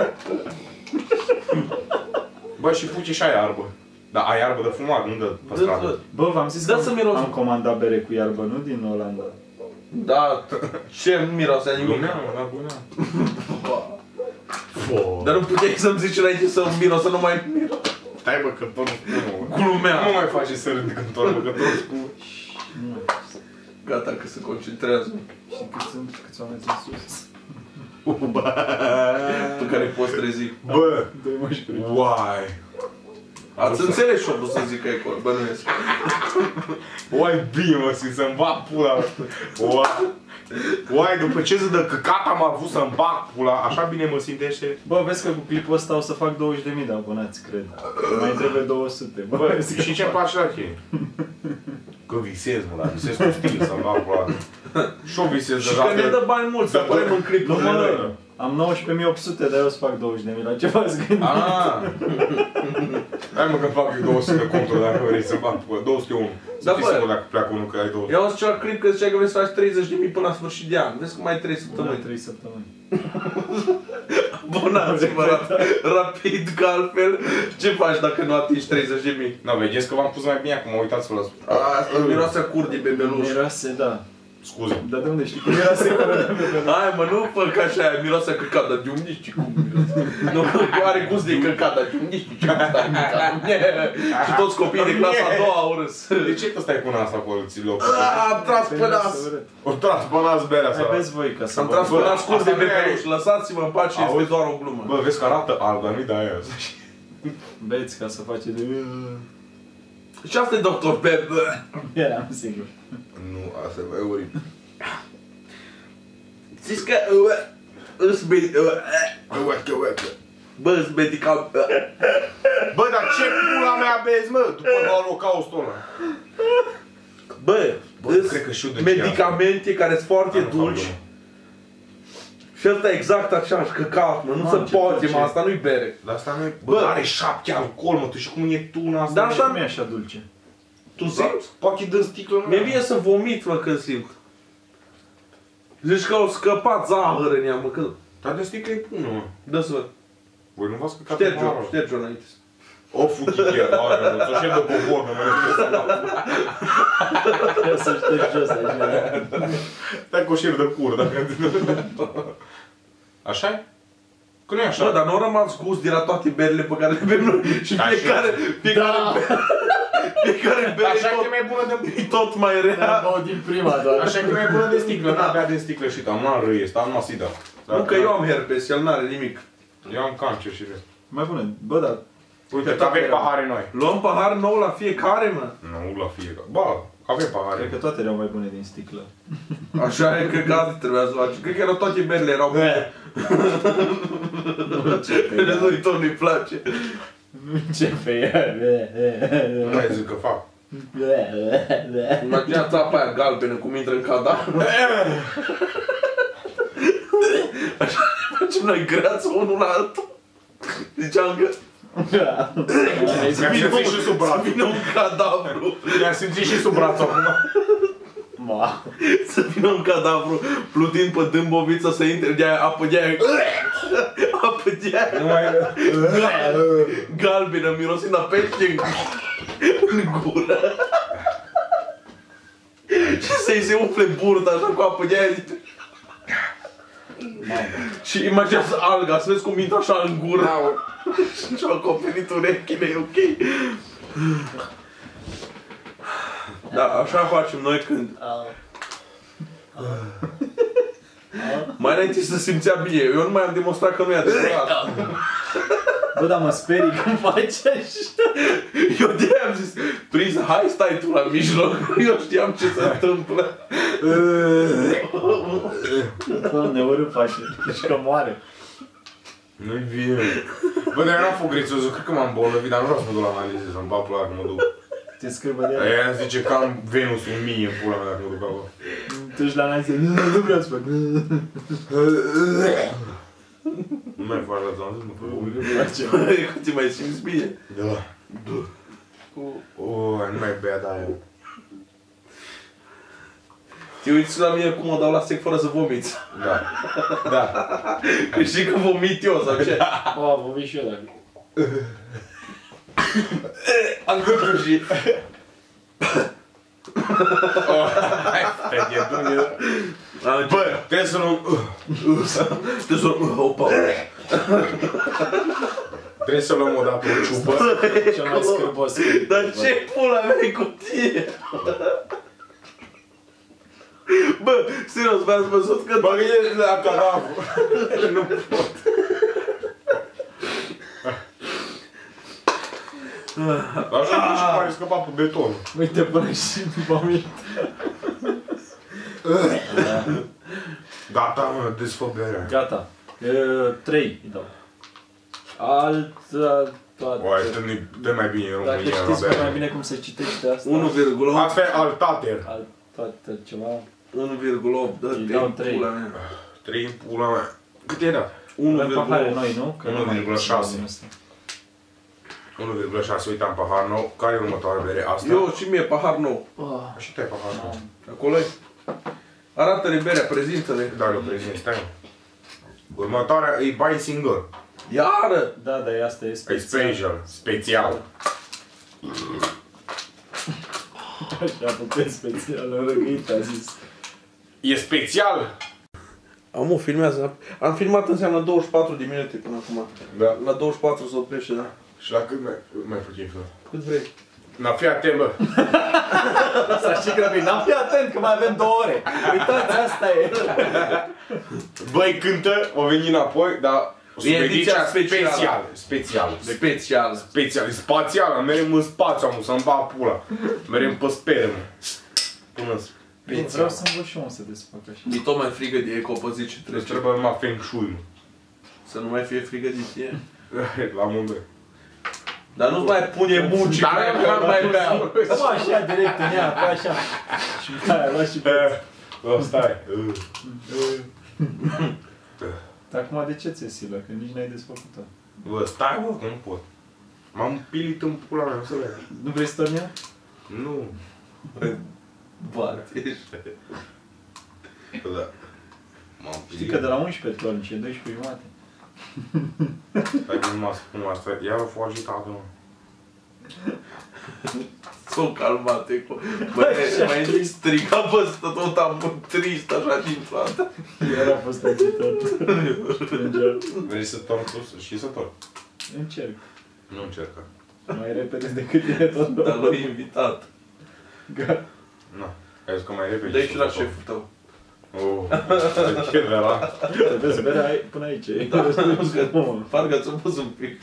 Bă, și fuge și ai iarbă. Da, ai iarbă de fumat, nu de pe stradă. Bă, v-am zis Dă că să am, miros. am comandat bere cu iarbă, nu din Olanda. Da, ce nu miroase nimic. Lumea, mă, da, bună. Dar nu puteai să-mi zici înainte să miros, să nu mai miros. Stai, bă, că tot nu spune, mă. Glumea. Nu mai face să râd când tot, bă, că tot spune. Gata, că se concentrează. Și cât sunt, câți oameni sunt sus? Pe care poți trezi. Bă, Doi mășcuri. uai. Ați înțeles și-o să zic că e acolo, bănuiesc. Uai, bine, mă, simt să-mi bag pula. Uai. Uai, după ce zic de căcat am avut să-mi bag pula, așa bine mă simtește. Bă, vezi că cu clipul ăsta o să fac douăzeci de mii de abonați, cred. Mai trebuie două sute. Bă, Bă, și ce-mi place la tine? Că visez, mă, dar visez cu stil să-mi bag pula. Și-o visez Și deja. că ne dă bani mulți, să Da, punem bă. în clipul nu, mă, noi. am nouăsprezece mii opt sute, dar eu o să fac douăzeci de mii. La ce v-ați gândit? Ah. Hai mă că fac eu două sute conturi dacă vrei să bag pula. două sute unu. Să Da, fii bă. sigur dacă pleacă unul că ai două sute. Eu am zis ceva clip că zicea că vrei să faci treizeci de mii până la sfârșit de an. Vezi că mai ai trei Până săptămâni. trei săptămâni. Abonați-vă rap- rapid, că altfel ce faci dacă nu atingi treizeci de mii? Da, vedeți că v-am pus mai bine acum, uitați-vă la spus. Asta miroase a cur de bebeluș. Miroase, da. Scuze. Dar de unde știi că miroase fără de bebeluș? Hai mă, nu fă ca așa, miroase a căcat, dar de unde știi cum miroase? Nu, are gust de căcat, dar de unde știi ce gust are căcat? Și toți copiii de clasa a doua au râs. De ce tu stai cu nas acolo, ți loc? Ah, am tras pe nas! O tras pe nas berea Hai, asta. vezi voi ca să Am vă... tras pe nas cur de asta nu e- bebeluș, lăsați-mă în pace, este Auzi? doar o glumă. Bă, vezi că arată alb, dar nu-i de aia. Beți ca să face de... Și asta e doctor Pepper. Eram sigur. Nu, asta e oribil. Zici că îți medic... Bă, îți medical... Bă, dar ce pula mea bezi, mă? După Holocaustul ăla. Bă, Bă, îți cred că știu de ce medicamente care sunt foarte Am dulci. făcut. Și ăsta e exact așa, căcat, mă, nu Mamă, se ce poate, dulce. mă, asta nu-i bere. Dar asta nu e... Bă, Bă. are șapte alcool, mă, tu știi cum e tuna asta? Dar Așa așa- nu e așa dulce. Tu simți? Poate dă sticlă, mă. Mi-e bine să vomit, mă, când simt. Zici că au scăpat zahăr în ea, mă, că... Dar de sticlă e bună, mă. Dă să văd. Voi nu v-ați căcat Șterge-o, paharul? șterge-o înainte. O fuchichea, aia, nu, ți-o șed de cobor, nu mă să la... Ia să ștergi jos așa. Stai cu o șer de cur, dacă... Așa-i? Că nu e așa. Bă, dar nu au rămas gust de la toate berile pe care le bem noi. Și Da, fiecare, fiecare, Da. fiecare bere Așa e că e tot, mai bună de... e tot mai Am rea. băut din prima doar. Așa că e mai bună de sticlă, n-a bea din sticlă și tam, n-am râie, stam numai sida. Nu că eu am herpes, el n-are nimic. Eu am cancer și rest. Mai bună. Bă, da. Uite, că avem pahare noi. Luăm pahar nou la fiecare, mă. Nu la fiecare. Ba, avem pahare. Cred că toate erau mai bune din sticlă. Așa e, cred că asta trebuia să faci. Cred că erau toate berile erau bune. Lui tot nu-i place. Ce feia. Nu mai zic că fac. Imaginați apa aia galbenă cum intră în cadavru. Așa facem noi greață unul la altul. Ziceam că Mi-am simțit și sub braț. să vină un cadavru. Mi-am simțit și sub braț acum. Ma. Să vină un cadavru plutind pe Dâmbovița să intre de-aia apă de-aia. Apă de-aia Nu mai... galbenă, mirosind a pește în gură. Și să-i se umfle burta așa cu apă de-aia. Și imaginează alga, să vezi cum intră așa în gură. Și-au acoperit urechile, e ok. Da, așa facem noi când... Mai înainte să simțea bine. Eu nu mai am demonstrat că nu e adevărat. Bă, dar mă sperii când faci așa. Eu de-aia am zis, Priză, hai stai tu la mijloc. Eu știam ce se întâmplă. Doamne, ori face. Deci că moare. Nu-i bine. Bă, dar eu n-am făcut grețosul, cred că m-am bolnăvit, dar nu vreau să mă duc la analize, să-mi bag pula că mă duc. Te scârbă de ea. Aia zice că am Venus în mie în pula mea dacă mă duc acolo. Tu ești la analize. Nu, nu vreau să fac. Nu mai faci la ți-am zis, mă fac bun. Că ți mai simți bine. Da. O, nu mai bea de aia. Te uiți la mine cum mă dau la sec fără să vomiți. Da. Da. Că știi că vomit eu sau ce? O, am vomit și eu dacă. Am gândit și... Stai, e bun, e... Bă, trebuie să nu... Trebuie să... Opa! Trebuie să luăm o dată o ciupă. Cel mai scârbos. Dar ce pula mea cu tine? Bă, serios, v-ați văzut că... Bă, gândește la cadavru. Nu pot. Așa că și pare scăpat pe beton. Uite până și vomit. Gata, mă, desfă berea. Gata. Trei îi dau. Alt... Toate. Oai, dă mai bine în Dacă România la știți mai bere. bine cum se citește asta. unu virgulă opt. Asta e altater. Alt, toate ceva. unu virgulă opt. Îi dau trei. Pula mea. Trei în pula mea. Cât era? unu Avem pahare virgulă opt. noi, nu? Că unu nu mai virgulă există șase. anul ăsta. unu virgulă șase, uitam pahar nou. Care e următoarea bere? Asta? Eu și mie pahar nou. Oh, Și tu ai pahar nou. Acolo e. Arată-le berea, prezintă-le. Da, eu prezint, stai. Următoarea e Buy Single. Iară! da, dar asta e E special. special. Special. Așa putem special, am răgăit, a zis. E special? Am o filmează. Am filmat înseamnă douăzeci și patru de minute până acum. Da. La douăzeci și patru se oprește, da. Și la cât mai, mai facem fel? Cât vrei. Na, fii atent, bă. S-a și grăbit, n-am fi atent că mai avem două ore. Uitați, asta e. Băi, cântă, o veni înapoi, dar... E ediția specială. Special. Special. Special. Special. E spațial. Merem în spațiu, am să-mi va pula. Merem pe spermă. Până Nu, special. vreau să învăț și eu să desfac așa. E tot mai frigă de eco pe zi ce Deci trece. trebuie numai feng shui. Să nu mai fie frigă de tine. La amândoi. Dar nu mai pune muci, Dar mai nu bea, mai mai bea. Mă, așa, direct în ea, pe așa. Și mai a luat și pe... Bă, stai. Acum de ce ți-e silă? Că nici n-ai desfăcut-o. Bă, stai, bă, că nu pot. M-am pilit în pula mea, nu se vede. Nu vrei să torni ea? Nu. Bate. Da. Știi că de la unsprezece torni e doisprezece jumate. Stai că nu mă spun asta, iar o fost agitată, mă. S-o calmate cu... Băi, mai striga păstă tot am trist așa din toată. Iar a fost agitat. Plângea. Vrei să torn sus? Și să torn. Încerc. Nu încercă. Mai repede decât e tot. Dar l-ai invitat. Gata. Na, ai zis că mai repede. Dă-i și la șeful tău. Oh, ce de la... Vezi, berea ai până aici. Da, parcă ți-a pus un pic.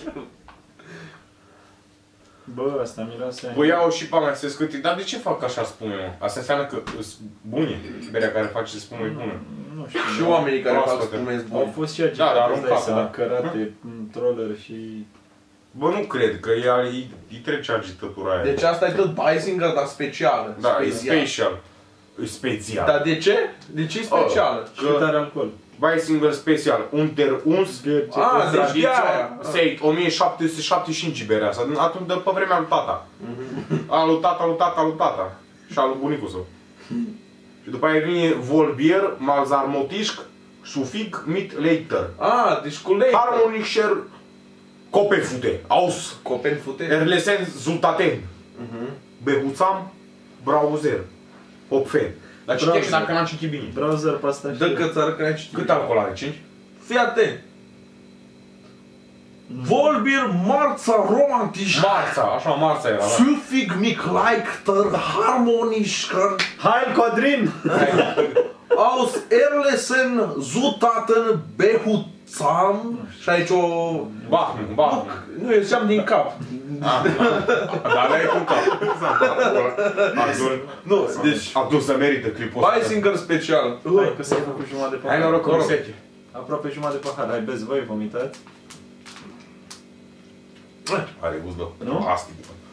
Bă, asta miroase... Bă, iau și pe mea să scâti, dar de ce fac așa spume, mă? Asta înseamnă că sunt bune. Berea care face spume e bună. Nu știu. Și oamenii care fac Proaspătă. spume Au buni. fost și Da, dar agitate, îți dai aruncate, seama, da. cărate, troller și... Bă, nu cred, că ea, îi, îi trece agitătura aia. Deci asta e tot Bisinger, dar specială. Da, e Special. special. E special. Dar de ce? De ce e specială? Și cât are alcool? Bisinger special, unter uns, Ah, deci de tradiția, aia. sei, o mie șapte sute șaptezeci și cinci berea asta, atunci de pe vremea lui tata. A lui tata, lui tata, lui tata. Și a lui bunicul său. Și după aia vine Volbier, Malzarmotișc, Sufig, Mit, Leiter. Ah, deci cu lei. Harmonischer Kopefute, aus, Copen fute. Erlesen Zutaten, Behuțam, Browser, Hopfen. Dar citește Browser. dacă n-am citit bine. Browser pe asta și... Dă că ți arăt că ai citit. Cât alcool are? cinci? Fii atent. Volbir Marța Romantisch. Marța, așa Marța era, da. Süffig mich leichter harmonischer Heil Codrin! aus Erlesen Zutaten Behutzam. Și aici o... Bah, bah. Nu, eu ziceam din cap. Dar le-ai cu cap. Abdul, Nu, deci... Abdul să merită clipul ăsta. Bisinger special. Hai că s-ai făcut jumătate de pahar. Hai noroc cu Noroc. seche. Aproape jumătate de pahar. Hai, beți voi, vomitați. Are gust de Nu? plastic.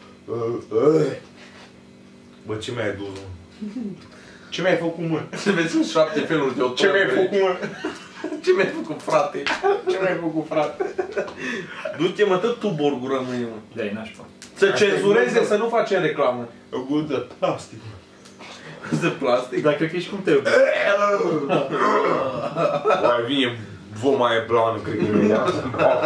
Bă, ce mi-ai dus, mă? Ce mi-ai făcut, mă? Să vezi în șapte feluri de o Ce mi-ai făcut, mă? Ce mi-ai făcut, frate? Ce mi-ai făcut, frate? Du-te, mă, tot tu borgul rămâi, mă. De-ai nașpa. Să Asta e cenzureze, gust de- să nu facem reclamă. O gust de plastic. De plastic. Dar cred că ești cum te iubi. Oare vine voma aia blană, cred că e ea.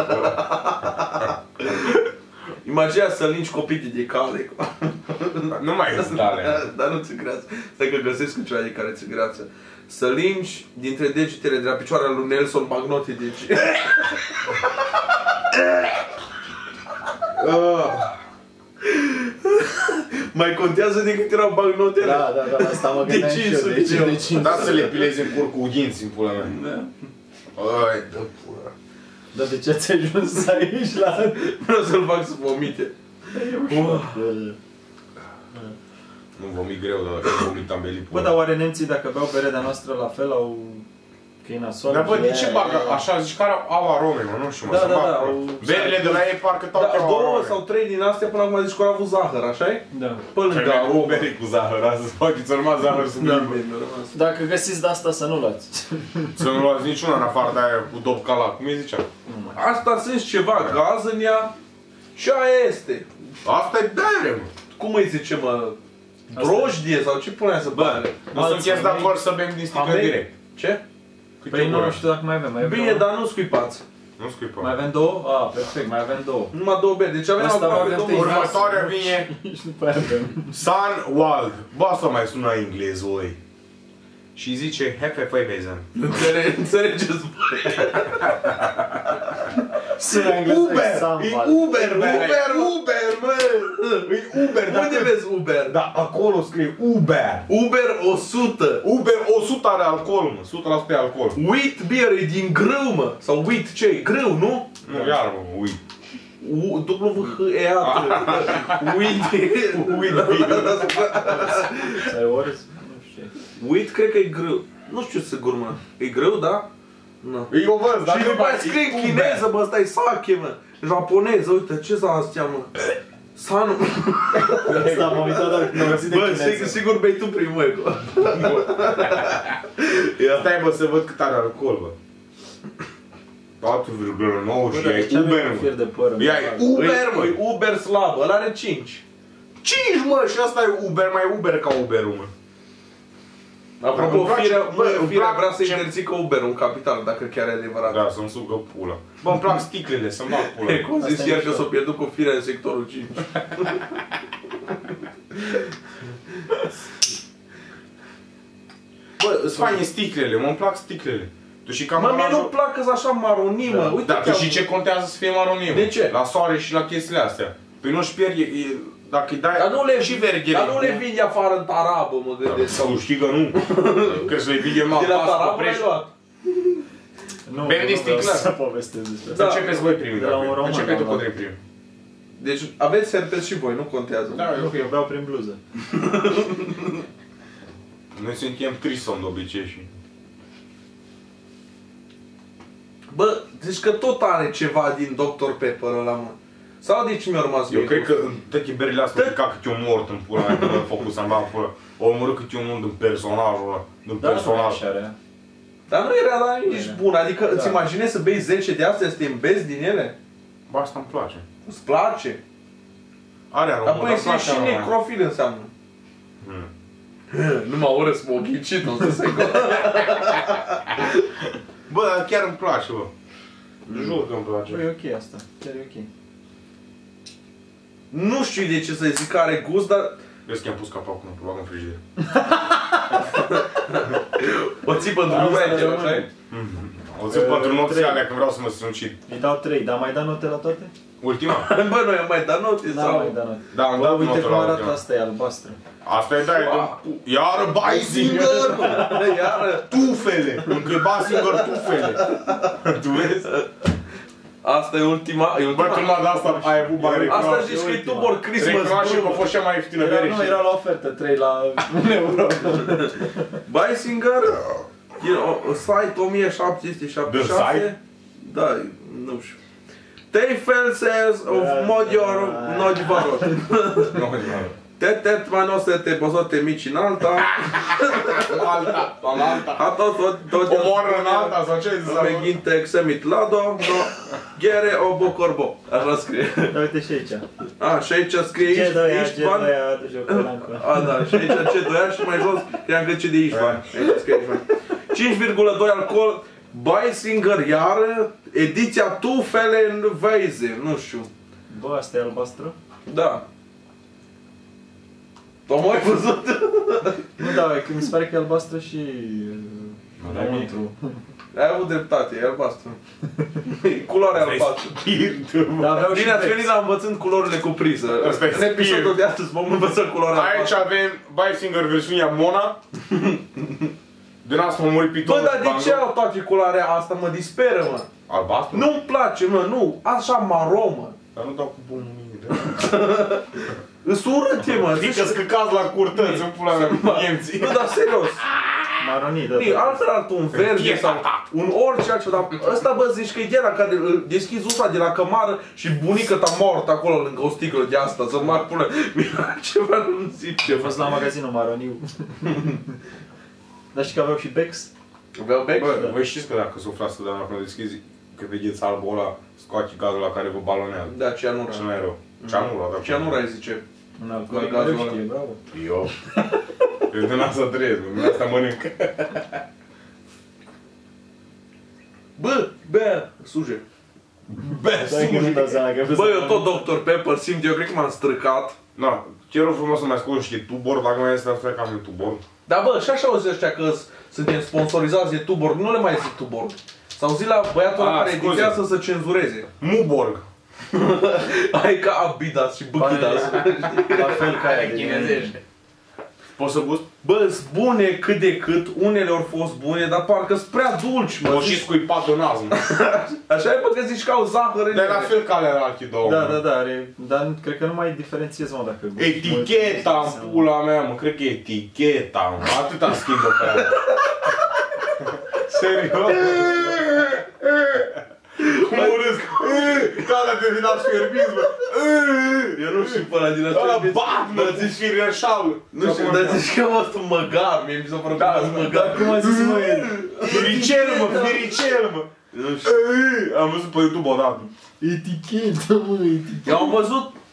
Imagina să lingi copii de cale. Nu mai sunt alea. Dar nu ți greață. Stai că găsesc cu ceva de care ți greață. Să lingi dintre degetele de la picioarele lui Nelson bagnote de ce. Mai contează decât erau bagnotele. Da, da, da, asta mă De gândeam cinci și eu. sute De cinci, euro. de cinci. Da să le pilezi în cur cu dinți în pula mea. Da. Ai, dă pula. Dar de ce ți-ai ajuns aici la... Vreau să-l fac să vomite. E ușor. Nu vomit greu, dar dacă vomit am belit Bă, pula. dar oare nemții dacă beau bere de-a noastră la fel au... Că e nasol? Dar bă, de ce bagă așa? Zici că au arome, mă, nu știu, mă, Da, să da, bag da, pula. au- Berile de la ei parcă tot Da, au două arome. sau trei din astea până acum zici că au avut zahăr, așa-i? Da. Pe lângă Că aromă. o bere cu zahăr, astăzi faceți urma zahăr sub Da, limbă. bine, mi-a rămas. Dacă găsiți de asta să nu luați. Să nu luați niciuna în afară de aia cu dop cala, cum îi zicea? Asta sunt ceva gaz în ea și aia este. Asta e bere, mă. Cum îi zice, mă? Drojdie sau ce punea să bage? Nu sunteți de acord să bem din sticlă Hamei? direct. Ce? Câte Păi nu, gură? nu știu dacă mai avem. Mai avem Bine, două? dar nu scuipați. Nu scuipă. Mai avem două? Ah, perfect, mai avem două. Numai două beri. Deci aveam Asta aproape avem două. tăi. Următoarea vine Și după aia avem. San Wald. Bă, asta mai sună engleză, oi. Și zice Hefefebezen. Înțele- Înțelegeți, bă. Sună engleză Uber! E Sambal. Uber, bă! Uber, Uber, mă! E Uber, Unde vezi Uber? Da, acolo scrie Uber. Uber o sută. Uber o sută are alcool, mă. o sută la sută e alcool. Wheat beer e din grâu, mă. Sau wheat ce e? Grâu, nu? Nu, iar, mă, ui. U- W H E A T. Wheat. Wheat Ai orz? Nu știu. Wheat cred că e grâu. Nu știu sigur, mă. E grâu, da? Nu. E o văz, dar Și după aia scrie în chineză, bă, ăsta e sake, mă. Japoneză, uite, ce s-a astea, mă? Sanu. Asta am uitat, dar nu găsit de Bă, sigur, chineză. sigur bei tu primul, bă. Stai, bă, să văd cât are alcool, bă. patru virgulă nouă Bă, și dar ai ce Uber, avem cu fier mă. de păr? Ia, e Uber, mă. E Uber slab, ăla are cinci. cinci, mă, și asta e Uber, mai Uber ca Uberul, mă. Apropo, Îmi place- firea, bă, bă, îmi firea plac vrea să ce- interzică Uber în capital, dacă chiar e adevărat. Da, să-mi sugă pula. Bă, îmi plac sticlele, să-mi bag pula. E, cum Asta zis e iar că mișto. s-o pierdut cu firea în sectorul cinci. Bă, îți faine sticlele, mă-mi plac sticlele. Tu și cam Mă, mie nu-mi plac că-s așa maronii, mă. Uite Da, că și ce contează să fie maronie? De ce? La soare și la chestiile astea. Păi nu-și pierde, e, dacă îi dai Dar nu le, și verghele. dar nu le vinde afară în tarabă, mă gândesc. Sau știi că nu. Că să le vinde De mal la pas pe tarabă ai preș. luat. Nu, Bem din nu vreau sticlă. să povestesc despre Să asta. începeți voi primii, De la un dacă român începe tu am luat. Codrin primul. Deci aveți herpes și voi, nu contează. Da, e Nu, ok. că eu beau prin bluză. Noi suntem trison de obicei și... Bă, zici că tot are ceva din doctor Pepper ăla, mă. Sau de ce mi-a rămas Eu mie cred gustul? că toate berile astea au picat câte un mort în pula mea, când am făcut să-mi bag pula. O omorât câte un om din personajul ăla, din Da, nu e personaj. așa rea. Dar nu era la nici Era. bun, adică Da. îți imaginezi să bei zece de astea, să te îmbezi din ele? Bă, asta îmi place. Îți place? Are aromă, Apoi dar ești îmi place și aroma. necrofil înseamnă. Hmm. Nu mă ură să mă ghicit, o să se Bă, dar chiar îmi place, bă. Jur că îmi place. Bă, e ok asta. Chiar e ok. Nu știu de ce să zic că are gust, dar Vezi că am pus capacul, nu, bag în frigider. o țipă în drumește, așa e? O țin pentru Uh, nopțile trei. alea când vreau să mă sinucid. Îi dau trei, dar mai da note la toate? Ultima? Bă, noi am mai dat note Da, sau... mai da note. Da, am Bă, dat uite notă cum la arată ultima. asta, e albastră. Asta e, da, e Wow. de... Iară Basinger! Iară, Tufele! Încă e Basinger tufele! Tu vezi? asta e ultima, e Bă, ultima. tu numai de asta ai avut bani Asta recunoaște. zici că e ultima. Tubor Christmas Recunoaște că a Brew. fost cea mai ieftină Era, bere nu, și... era la ofertă, trei la un euro. Bisinger, e o, o site o mie șapte sute șaptezeci și The șase. site? Da, nu știu. Teifel says of Da, Modior da. Nodvarot. Nu, nu. Tetet manoste te bozote mici în alta. Alta, la alta. A tot tot tot. Omoră în alta sau ce zici? Meghinte exemit lado, no, ghere o bocorbo. Așa scrie. Dar uite și aici. A, și aici scrie Ce doia, Iștvan. ce doia, aduce o colancă. A, da, și aici ce doia și mai jos cream că ce de Iștvan. Aici scrie Iștvan. cinci virgulă doi alcool, Bisinger, iară, ediția Tufelenweise, nu știu. Bă, asta e albastră? Da. Tu am mai văzut? Nu, da, că mi se pare că e albastră și... Nu, da, Înăuntru. Ai avut dreptate, e albastră. E culoarea albastră. Dar aveau și Bine ați Bex. venit la învățând culorile cu priză. Asta e În episodul de astăzi vom învăța culoarea Aici albastră. avem Bisinger versiunea Mona. Din asta m-a murit Bă, pitonul. dar de ce au toate culoarea asta? Mă disperă, mă. Albastru? Nu-mi place, mă, nu. Așa maro, mă. Dar nu dau cu bunul mie. Îs urâte, mă. Zici Adică scăcați la curtăți în pula mea, nemții. Nu, dar serios. Maronii, da. Bine, altfel arată un verde Pieta sau ta. un orice altceva, dar ăsta, bă, zici că e de la care îl deschizi ușa de la cămară și bunica ta mort acolo lângă o sticlă de asta, să mă pune ceva, nu zic ce Am fost la magazinul Maroniu. Dar știi că aveau și Bex? Aveau bec? Bă, voi știți că dacă suflați de la când deschizi, că vedeți albul ăla, scoate gazul la care vă balonează. Da, cianura. Și nu e rău. Cianura, da. Cianura îi zice. Un alcoolic La gazul mereu ăla. știe, bravo. Eu. Eu din asta trăiesc, din asta mănânc. Bă, bă, suje. Stai că nu dau seama că Bă, eu tot doctor Pepper simt, eu cred că m-am străcat. Na, ce rog frumos să mai ascult niște tubor, dacă mai este asta, că am eu tubor. Dar bă, și așa auzi ăștia că s- suntem sponsorizați de Tuborg, nu le mai zic Tuborg. S-au zis la băiatul ăla Ah, care scuze. editează să cenzureze. Muborg. Ai ca Abidas și Băchidas. La fel ca aia de chinezești. Poți să gust? Bă, s bune cât de cât, unele au fost bune, dar parcă sunt prea dulci, mă. O și scuipat în nazm. Așa e, bă, că zici că au zahăr în Dar la ele. fel ca ale alții două. Da, da, da, are, dar cred că nu mai diferențiez, mă, dacă... Eticheta în pula mea, mă, cred că e eticheta, mă. Atâta schimbă pe aia. Serios? Mă urăsc. Ca ăla de din ați fierbiți, bă. Eu nu știu pe ăla din asta. Ăla bat, mă, ți-și firerșau. Nu știu, dar zici că am fost un măgar, mie mi s-a părut că Da, am fost mă, măgar. Dar cum a zis, mă, el? Firicel, mă, firicel, mă. Nu știu. Am văzut pe YouTube odată. Etichetă, mă, etichetă. Eu am văzut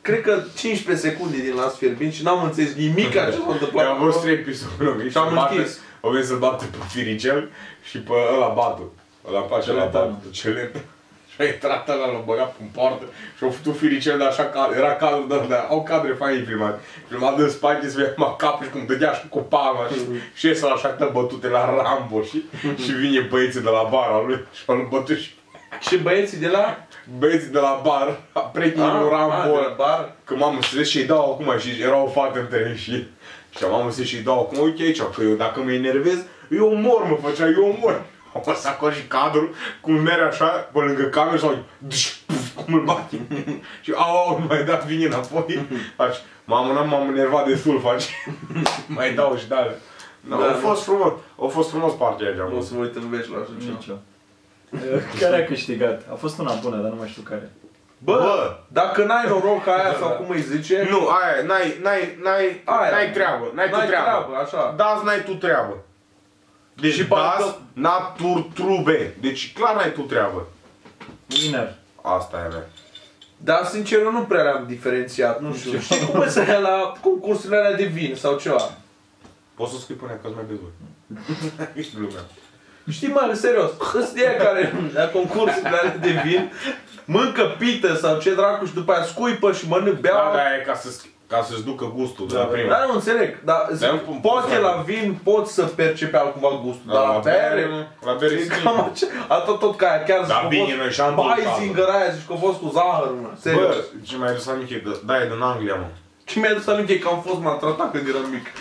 cred că cincisprezece secunde din Las Fierbinți și n-am înțeles nimic ce s-a întâmplat. Eu am văzut trei episoade și am închis. O venit să-l bată pe Firicel și pe ăla Batu. Ăla place la Batu, Celentano. Și a intrat ăla, l-a băgat în poartă și a făcut Firicel de așa cald. Era cald, dar de, au cadre faine filmate. Filmat în spate, se vedea capul și cum dădea și cu palma și, și iese la așa bătute la Rambo și, și vine băieții de la bara lui și l-a bătut și... Și băieții de la? Băieții de la bar, prietenii lui Rambo, a, bar. că mamă se și-i dau acum și era o fată între ei și și mamă se și-i dau acum, uite aici, că eu dacă mă enervez, eu mor, mă făcea, eu mor. Am păsat acolo și cadrul, cum merge așa, pe lângă cameră sau cum îl bate. Și au, au, mai dat, vine înapoi. Faci, mamă, n-am m-am enervat destul, faci. Mai dau și de-alea. Da, a fost frumos, a fost frumos partea aia. O să mă uit în veci la așa ceva. Care a câștigat? A fost una bună, dar nu mai știu care. Bă, Bă, dacă n-ai noroc ca aia sau cum îi zice... Nu, aia, n-ai, n-ai, n-ai, n-ai treabă, n-ai tu treabă. treabă, așa. Da, n-ai tu treabă. Deci și das, natur, trube. Deci clar n-ai tu treabă. Winner. Asta e, mea. Dar, sincer, eu nu prea le-am diferențiat, nu știu. Știi cum să ia la concursurile alea de vin sau ceva? Poți să scrii până că-ți mai bezui. Ești lumea. Știi, mă, serios, ăstia aia care la concursurile alea de vin mâncă pită sau ce dracu și după aia scuipă și mănânc beau. Da, da, e ca să ca să-și ducă gustul de la prima. Da, nu înțeleg, dar zic, poate la vin poți să percepi altcumva gustul, dar la bere, la bere e cam tot, tot ca aia, chiar zici că a fost bai zingăra aia, zici că a fost cu zahăr, mă, serios. Bă, ce mi-ai adus aminte, da, e din Anglia, mă. Ce mi-ai adus aminte că am fost maltratat când eram mic.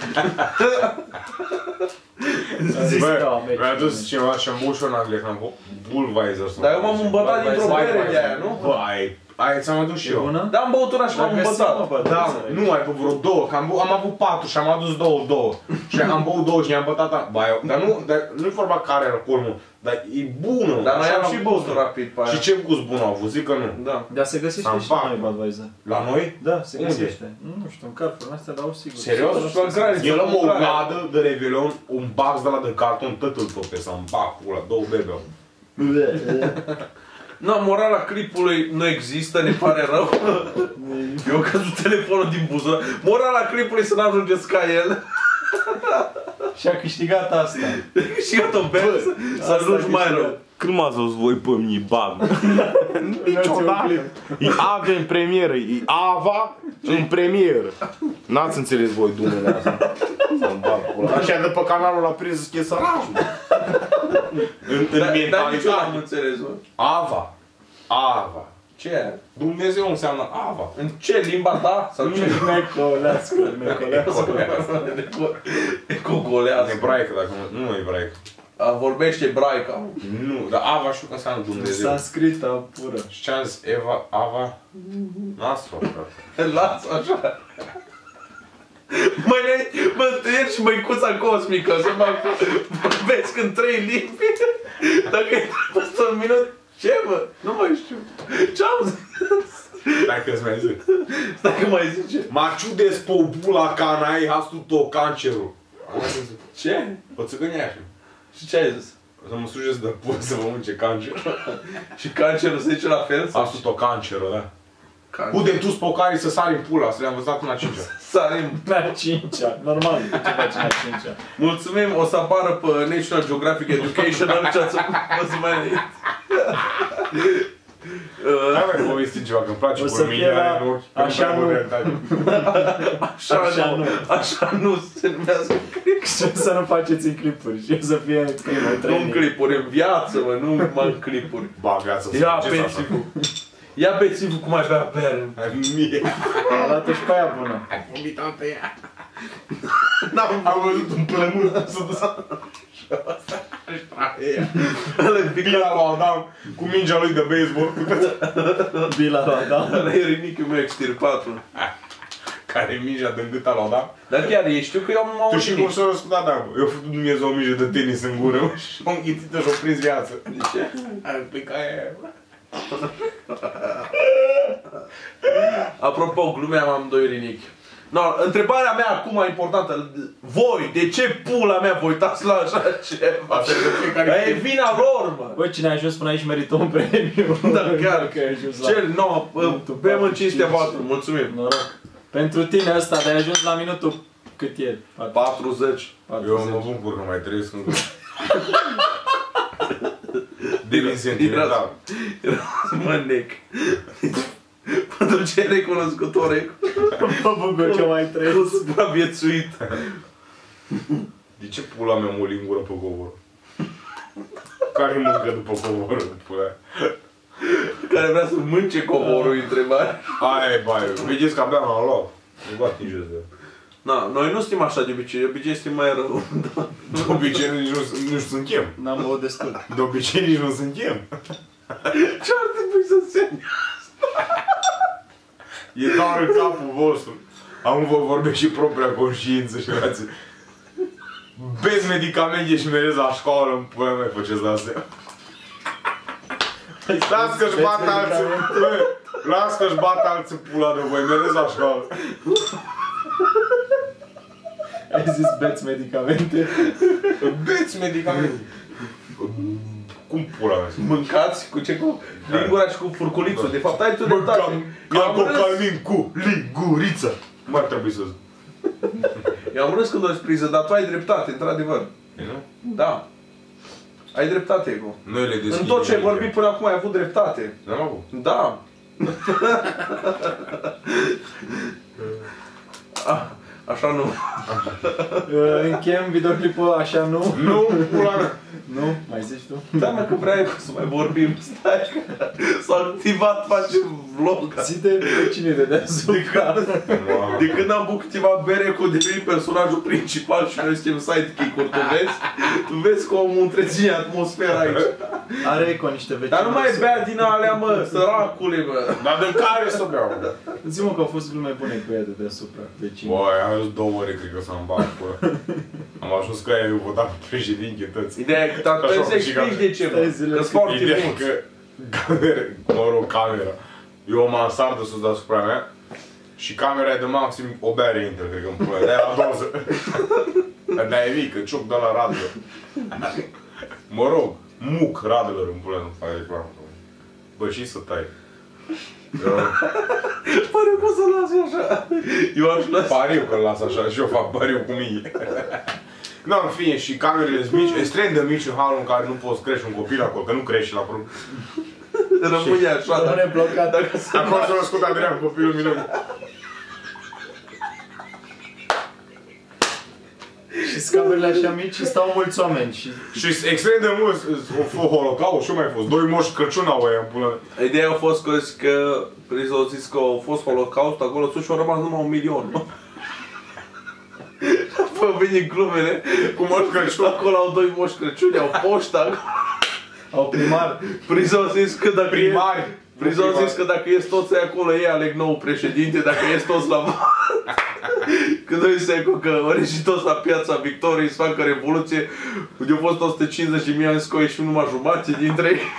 Bă, mi-ai adus ceva și am băut și eu în Anglia, că am băut Budweiser. Dar eu m-am îmbătat dintr-o bere de aia, nu? Bă, ai... Aia ți-am adus și eu. Da, am băut una și m-am îmbătat. Da, nu, ai băut vreo două, că am, am avut patru și am adus două, două. Și am băut două și ne-am bătat. Dar nu, nu-i vorba care era alcoolul, dar e bună. Dar noi am și băut rapid pe aia. Și ce gust bun au avut, zic că nu. Da. Dar se găsește și la noi Budweiser. La noi? Da, se găsește. Nu știu, în Carrefour, astea dau sigur. Serios? El am o gradă de Revelion, un box de la de carton, tot îl tope, să-mi bag pula, două bebeau. Nu, morala clipului nu există, ne pare rău. Eu am căzut telefonul din buzunar. Morala clipului să n-ajungeți ca el. Și a câștigat asta. Și eu tot bere să ajungi mai rău. Când m-ați văzut voi pe mine, bag? Niciodată. E Ava în premieră, e Ava în premieră. N-ați înțeles voi dumele asta. Să-mi bag pula. Așa de pe canalul la priză scrie sărajul. În mentalitate. Dar nici eu n-am înțeles, mă. Ava. Ava. Ce e? Dumnezeu înseamnă Ava. În ce? Limba ta? Sau ce? Necolească, necolească. Necogolească. Ebraică, dacă nu, nu ebraică. Vorbește ebraica. Nu, dar Ava știu că înseamnă Dumnezeu. Sanscrita pură. Și ce-am zis? Eva, Ava? Lasă-o, frate. Lasă așa. Mă întâlnesc și măicuța cosmică, să mă vorbesc în trei limbi. Dacă e peste un minut, ce mă? Nu mai știu. Ce-am zis? Dacă îți mai zic. Stai că mai zice. Maciudes popula canai hastu to cancerul. Ce? O țigăneașă. Și ce ai zis? Să mă sugeți de pus să vă mânce cancer. Și cancerul se zice la fel? Hastu to cancerul, da. Cancer. Putem tu spocarii să sari în pula, să le-am văzut în a cincea. Sarim. La cincea, normal, ce faci la cincea? Mulțumim, o să apară pe National Geographic Educational ce ați văzut mai înainte. Hai mai povesti ceva, că-mi place O să cu fie mine, la- nu? așa nu. Așa, Așa nu. nu. Așa nu se numească. Și să nu faceți în clipuri și o să fie primul Nu în training. clipuri, în viață, mă, nu numai în clipuri. Ba, viața Ia ce bețivul. Ia bețivul cum ai bea bere. Mie. Arată și pe aia bună. Ai vomitat pe ea. N-am Am văzut un plământ să dă. Și trage ea. Bila lui Adam cu mingea lui de baseball. Bila la da. Ăla e rinichiul meu extirpat, mă. Care e mingea de gâta lui Adam. Dar chiar e, știu că eu am Tu auzit. și cum s-a răscut Adam. Eu am făcut Dumnezeu o mingă de tenis în gură și o înghițită și o prins viață. De ce? Pe care... Apropo, glumeam, am doi rinichi. No, întrebarea mea acum importantă. Voi, de ce pula mea vă uitați la așa ceva? E vina lor, mă! Bă, cine a ajuns până aici merită un premiu. Da, chiar. Că ai ajuns la... Cel nou, bem în cinstea voastră, mulțumim. Noroc. Pentru tine ăsta de ai ajuns la minutul cât e? patruzeci. Eu mă bucur că mai trăiesc încă. Devin sentimental. Mă nec. Pentru ce recunoscător Mă bucur că mai trăiesc. cu supraviețuit. De ce pula mea mă lingură pe covor? Care mâncă după covor? Pula? Care vrea să mânce covorul, întrebare. Aia e baie. Vedeți că abia m-am luat. Nu vă atingeți de... Na, noi nu suntem așa de obicei, de obicei suntem mai rău. De obicei nici nu, nu suntem. N-am băut destul. De obicei nici nu suntem. Ce ar trebui să însemne? E doar în capul vostru. Am vă vorbesc și propria conștiință și rație. Beți medicamente și merezi la școală, în pula mea faceți de astea. Las că-și bată alții, bă, las că-și bată alții pula de voi, merezi la școală. Ai zis beți medicamente? Beți medicamente. Cum pula mea? Mâncați cu ce? Cu lingura și cu furculițul. De fapt, ai tu dreptate. Eu am râs, Calcocalmin cu linguriță. Mai trebuie să zic. eu am râs când o spriză, dar tu ai dreptate, într-adevăr. E, nu? Da. Ai dreptate, Ego. Noi le deschidem. În tot ce ai vorbit până acum ai avut dreptate. N-am avut. Da. Ah, așa nu. Încheiem videoclipul așa, nu? Nu, pula mea. Nu? Mai zici tu? Da, mă, că vrei să mai vorbim. Stai că s-a activat, facem vlog. Zi-te pe cine de deasupra. De când am activat bere cu deveni personajul principal și noi suntem sidekick-uri, tu vezi? Tu vezi cum întreține atmosfera aici. Are Eco niște vecini. Dar nu mai bea din alea, mă, săracule, mă. Dar de care să beau? Zi-mă că au fost glume bune cu ea de deasupra, vecini. Băi, am ajuns două ore, cred că să-mi bag, bă. Am ajuns că aia eu votat președinte tăți. Ideea e că trebuie să explici de ce, mă. Că-s foarte Ideea e mulți. că camera, mă rog, camera. Eu o mansardă sus deasupra mea și camera e de maxim o beare intră, cred că îmi pune. De-aia la doză. De-aia e mică, ciuc de la Radler. Mă rog, muc Radler îmi pune în faia reclamă. Bă, și să tai. Eu... Pare că o să lasi așa. Eu aș lăsa. Pariu că-l las așa și eu fac pariu cu mine. Nu, în fine, și camerele sunt mici, extrem de mici în halul în care nu poți crește un copil acolo, că nu crește la propriu. Rămâne așa, dar Rămâne blocat. dacă să Acolo s-a născut Adrian, copilul meu. Și scaunele așa mici și stau mulți oameni. Și Și extrem de mulți, au fost Holocaust și mai fost, doi moși Crăciun au aia în până. ideea a fost că, că Prizo a zis că a fost Holocaust acolo sus și au rămas numai un milion. Apoi au venit glumele cu Moș Crăciun. Acolo au doi Moș Crăciuni, au poșta. au primar. Prizo a zis că dacă Primari. e, Prizo a zis că dacă ies toți acolo, ei aleg nou președinte, dacă ies toți la vot. Când noi se că au ieșit toți la Piața Victoriei să facă revoluție, unde au fost o sută cincizeci de mii, am zis că au ieșit numai jumătate dintre ei.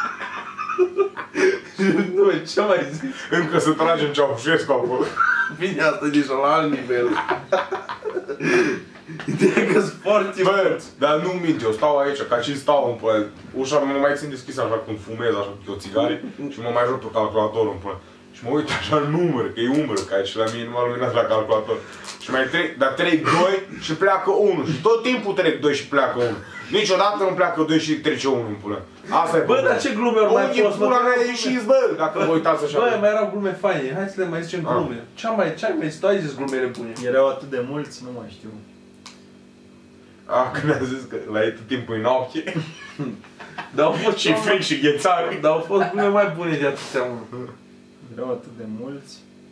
Nu, ce mai zis? Încă să tragem Ceaușescu acolo. Bine, asta e deja la alt nivel. Ideea că sunt foarte Bă, mulți. dar nu mint, eu stau aici, ca și stau în până. Ușa mă mai țin deschisă așa când fumez, așa cu o țigare și mă mai joc pe calculatorul în până. Și mă uit așa în număr, că e umbră, că aici la mine nu m-a luminat la calculator. Și mai trec, dar trec doi și pleacă unul. Și tot timpul trec doi și pleacă unul. Niciodată nu pleacă doi și trece unul în până. Asta e Bă, dar ce glume ori mai unde fost? pula mea ieșiți, bă, dacă vă uitați așa. Bă, mai erau glume faine. Hai să le mai zicem glume. Ce mai, ce ai mai zis? Tu ai zis glumele bune. Erau atât de mulți, nu mai știu. Ah, când a zis că la ei tot timpul e noapte. Dar au fost Și fric și ghețari. Dar au fost glume mai bune de atâția mă. Erau atât de mulți.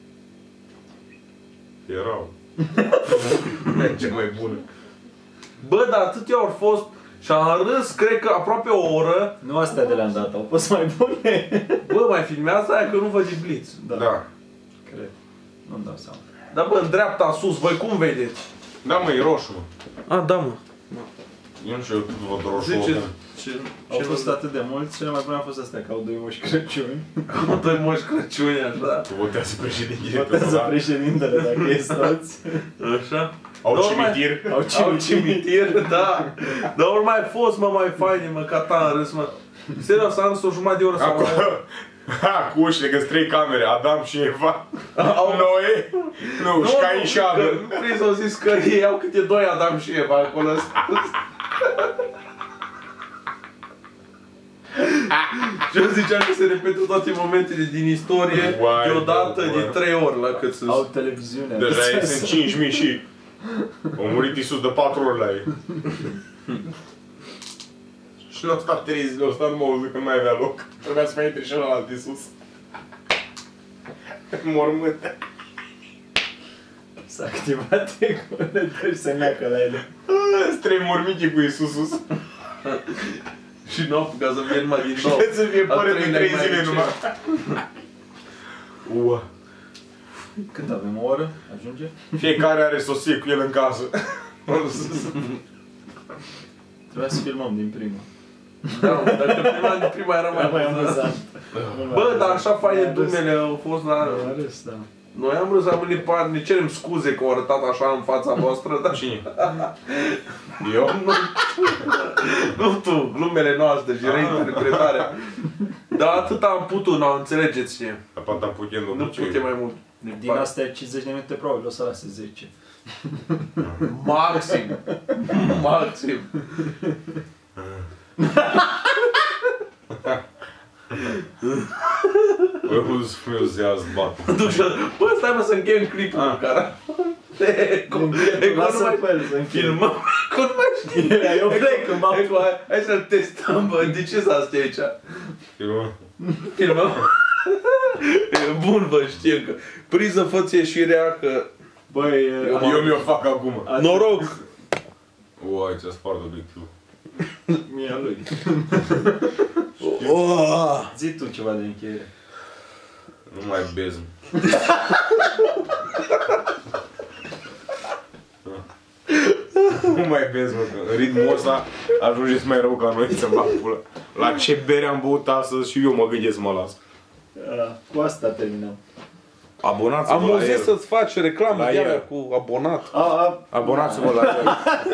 Erau. Ce mai bună. Bă, dar atâtea au fost și am râs, cred că aproape o oră. Nu astea de le-am dat, au fost mai bune. Bă, mai filmează aia că nu văd de Blitz. Da, Da. cred. Nu-mi dau seama. Dar bă, în dreapta sus, voi cum vedeți? Da, mă, e roșu, mă. A, da, mă. Eu nu știu, eu tot văd roșu. Zice, ce, Au ce fost atât de mulți, cele mai bune a fost astea, că au doi moși Crăciuni. Au doi moși Crăciuni, așa. Tu votează președintele. Votează președintele, dacă ești toți. Așa. Au Dar ori cimitir. mai- Au Au cimitir, da. Dar ori mai fost, mă, mai fain, mă, ca ta în râs, mă. Serios, am o jumătate de oră sau Acolo, mai... ha, cu ușile, că-s trei camere, Adam și Eva. Au... Noe, nu, și Cain și Abel. Prinț au zis că ei au câte doi Adam și Eva acolo. Și eu ziceam că se repetă toate momentele din istorie, Uai, deodată, bă, de bă. trei ori la cât sunt. Au televiziune. Deja ei sunt cinci mii și... A murit Iisus de patru ori la ei. Și n-au stat trei zile, au stat numai o zi când mai avea loc. Trebuia să mai intre și ălalt Iisus. Mormânt. S-a activat iconele și se neacă la ele. Sunt trei mormiche cu Iisusus. Și nu au apucat să vină numai din nou. Trebuie să fie Al pare de treilea trei mai zile recent. numai. Ua. Cât avem, o oră? Ajunge? Fiecare are sosie cu el în casă. Trebuia să filmăm din prima. Da, mă, dacă prima, din prima era mai Mai amuzant. amuzant. Bă, dar așa faine Am râs. dumele au fost la... Am râs, da. Noi am râs, am venit par, ne cerem scuze că au arătat așa în fața voastră, dar Cine? Eu? nu tu, glumele noastre și reinterpretarea. Dar atât am putut, nu înțelegeți ce. Apata putem Nu putem mai mult. Din astea cincizeci de minute probabil o să lase zece. Maxim. Maxim. Bă, cum spune eu zi azi bat. Duce, bă, stai mă să încheiem clipul Ah. cu care. E cu- e cu Lasă numai pe el să încheie. filmăm, că nu mai știi. Eu plec în E cu- hai- Hai să-l testăm, bă, de ce s-a astea aici? Filmă? Filmăm? E bun, bă, știu că priză fă-ți ieșirea că... Băi, Eu mi-o fac acum. Noroc! Uai, ți-a spart obiectivul. mie a lui. Oh! Zi tu ceva de încheiere. Nu mai bezm. Nu mai bezm, mă, că în ritmul ăsta ajungeți mai rău ca noi să mă pula. La ce bere am băut astăzi și eu mă gândesc să mă las. A, cu asta terminăm. Abonați-vă Am la auzit el. să-ți faci reclamă La de el. aia cu abonat. A, a, Abonați-vă la el.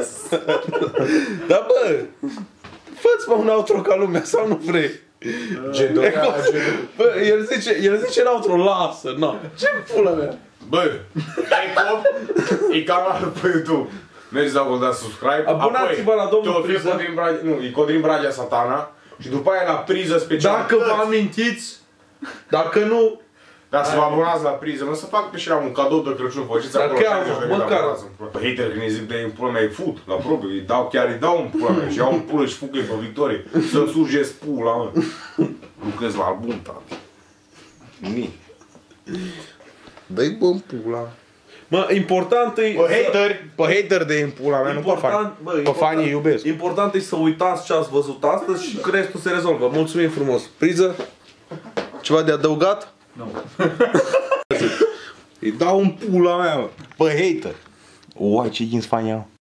Dar bă, fă-ți mă un outro ca lumea sau nu vrei? G doi, G doi. Bă, el zice, el zice în outro, lasă, na. Ce pula mea? Bă, ai cop, e canalul pe YouTube. Mergeți acolo, dați subscribe. Abonați-vă la domnul Teofil Priză. Codrin Bragea, nu, e Codrin Bragea Satana. Și după aia la priză special. Dacă vă amintiți, dacă nu, Dar să vă abonați la priză, nu să fac pe și la un cadou de Crăciun, faceți Dar acolo chiar, șaizeci de mii de măcar. abonați în pula. Pe hater când îi zic de în pula mea, îi fut la probe, îi dau, chiar îi dau în pula mea și iau în pulă și fug pe victorie. Să sugezi pula, mă. Lucrez la album, tati. Ni. Dă-i bă pula. mă, important e... Pe hater, pe hater de în pula mea, nu pe fani. Important, bă, Pe important- fanii iubesc. Important e să uitați ce ați văzut astăzi și restul se rezolvă. Mulțumim frumos. Priză? Ceva de adăugat? nu. Îi dau în pula mea, mă. Pe hater. Uai, ce ghins fani au.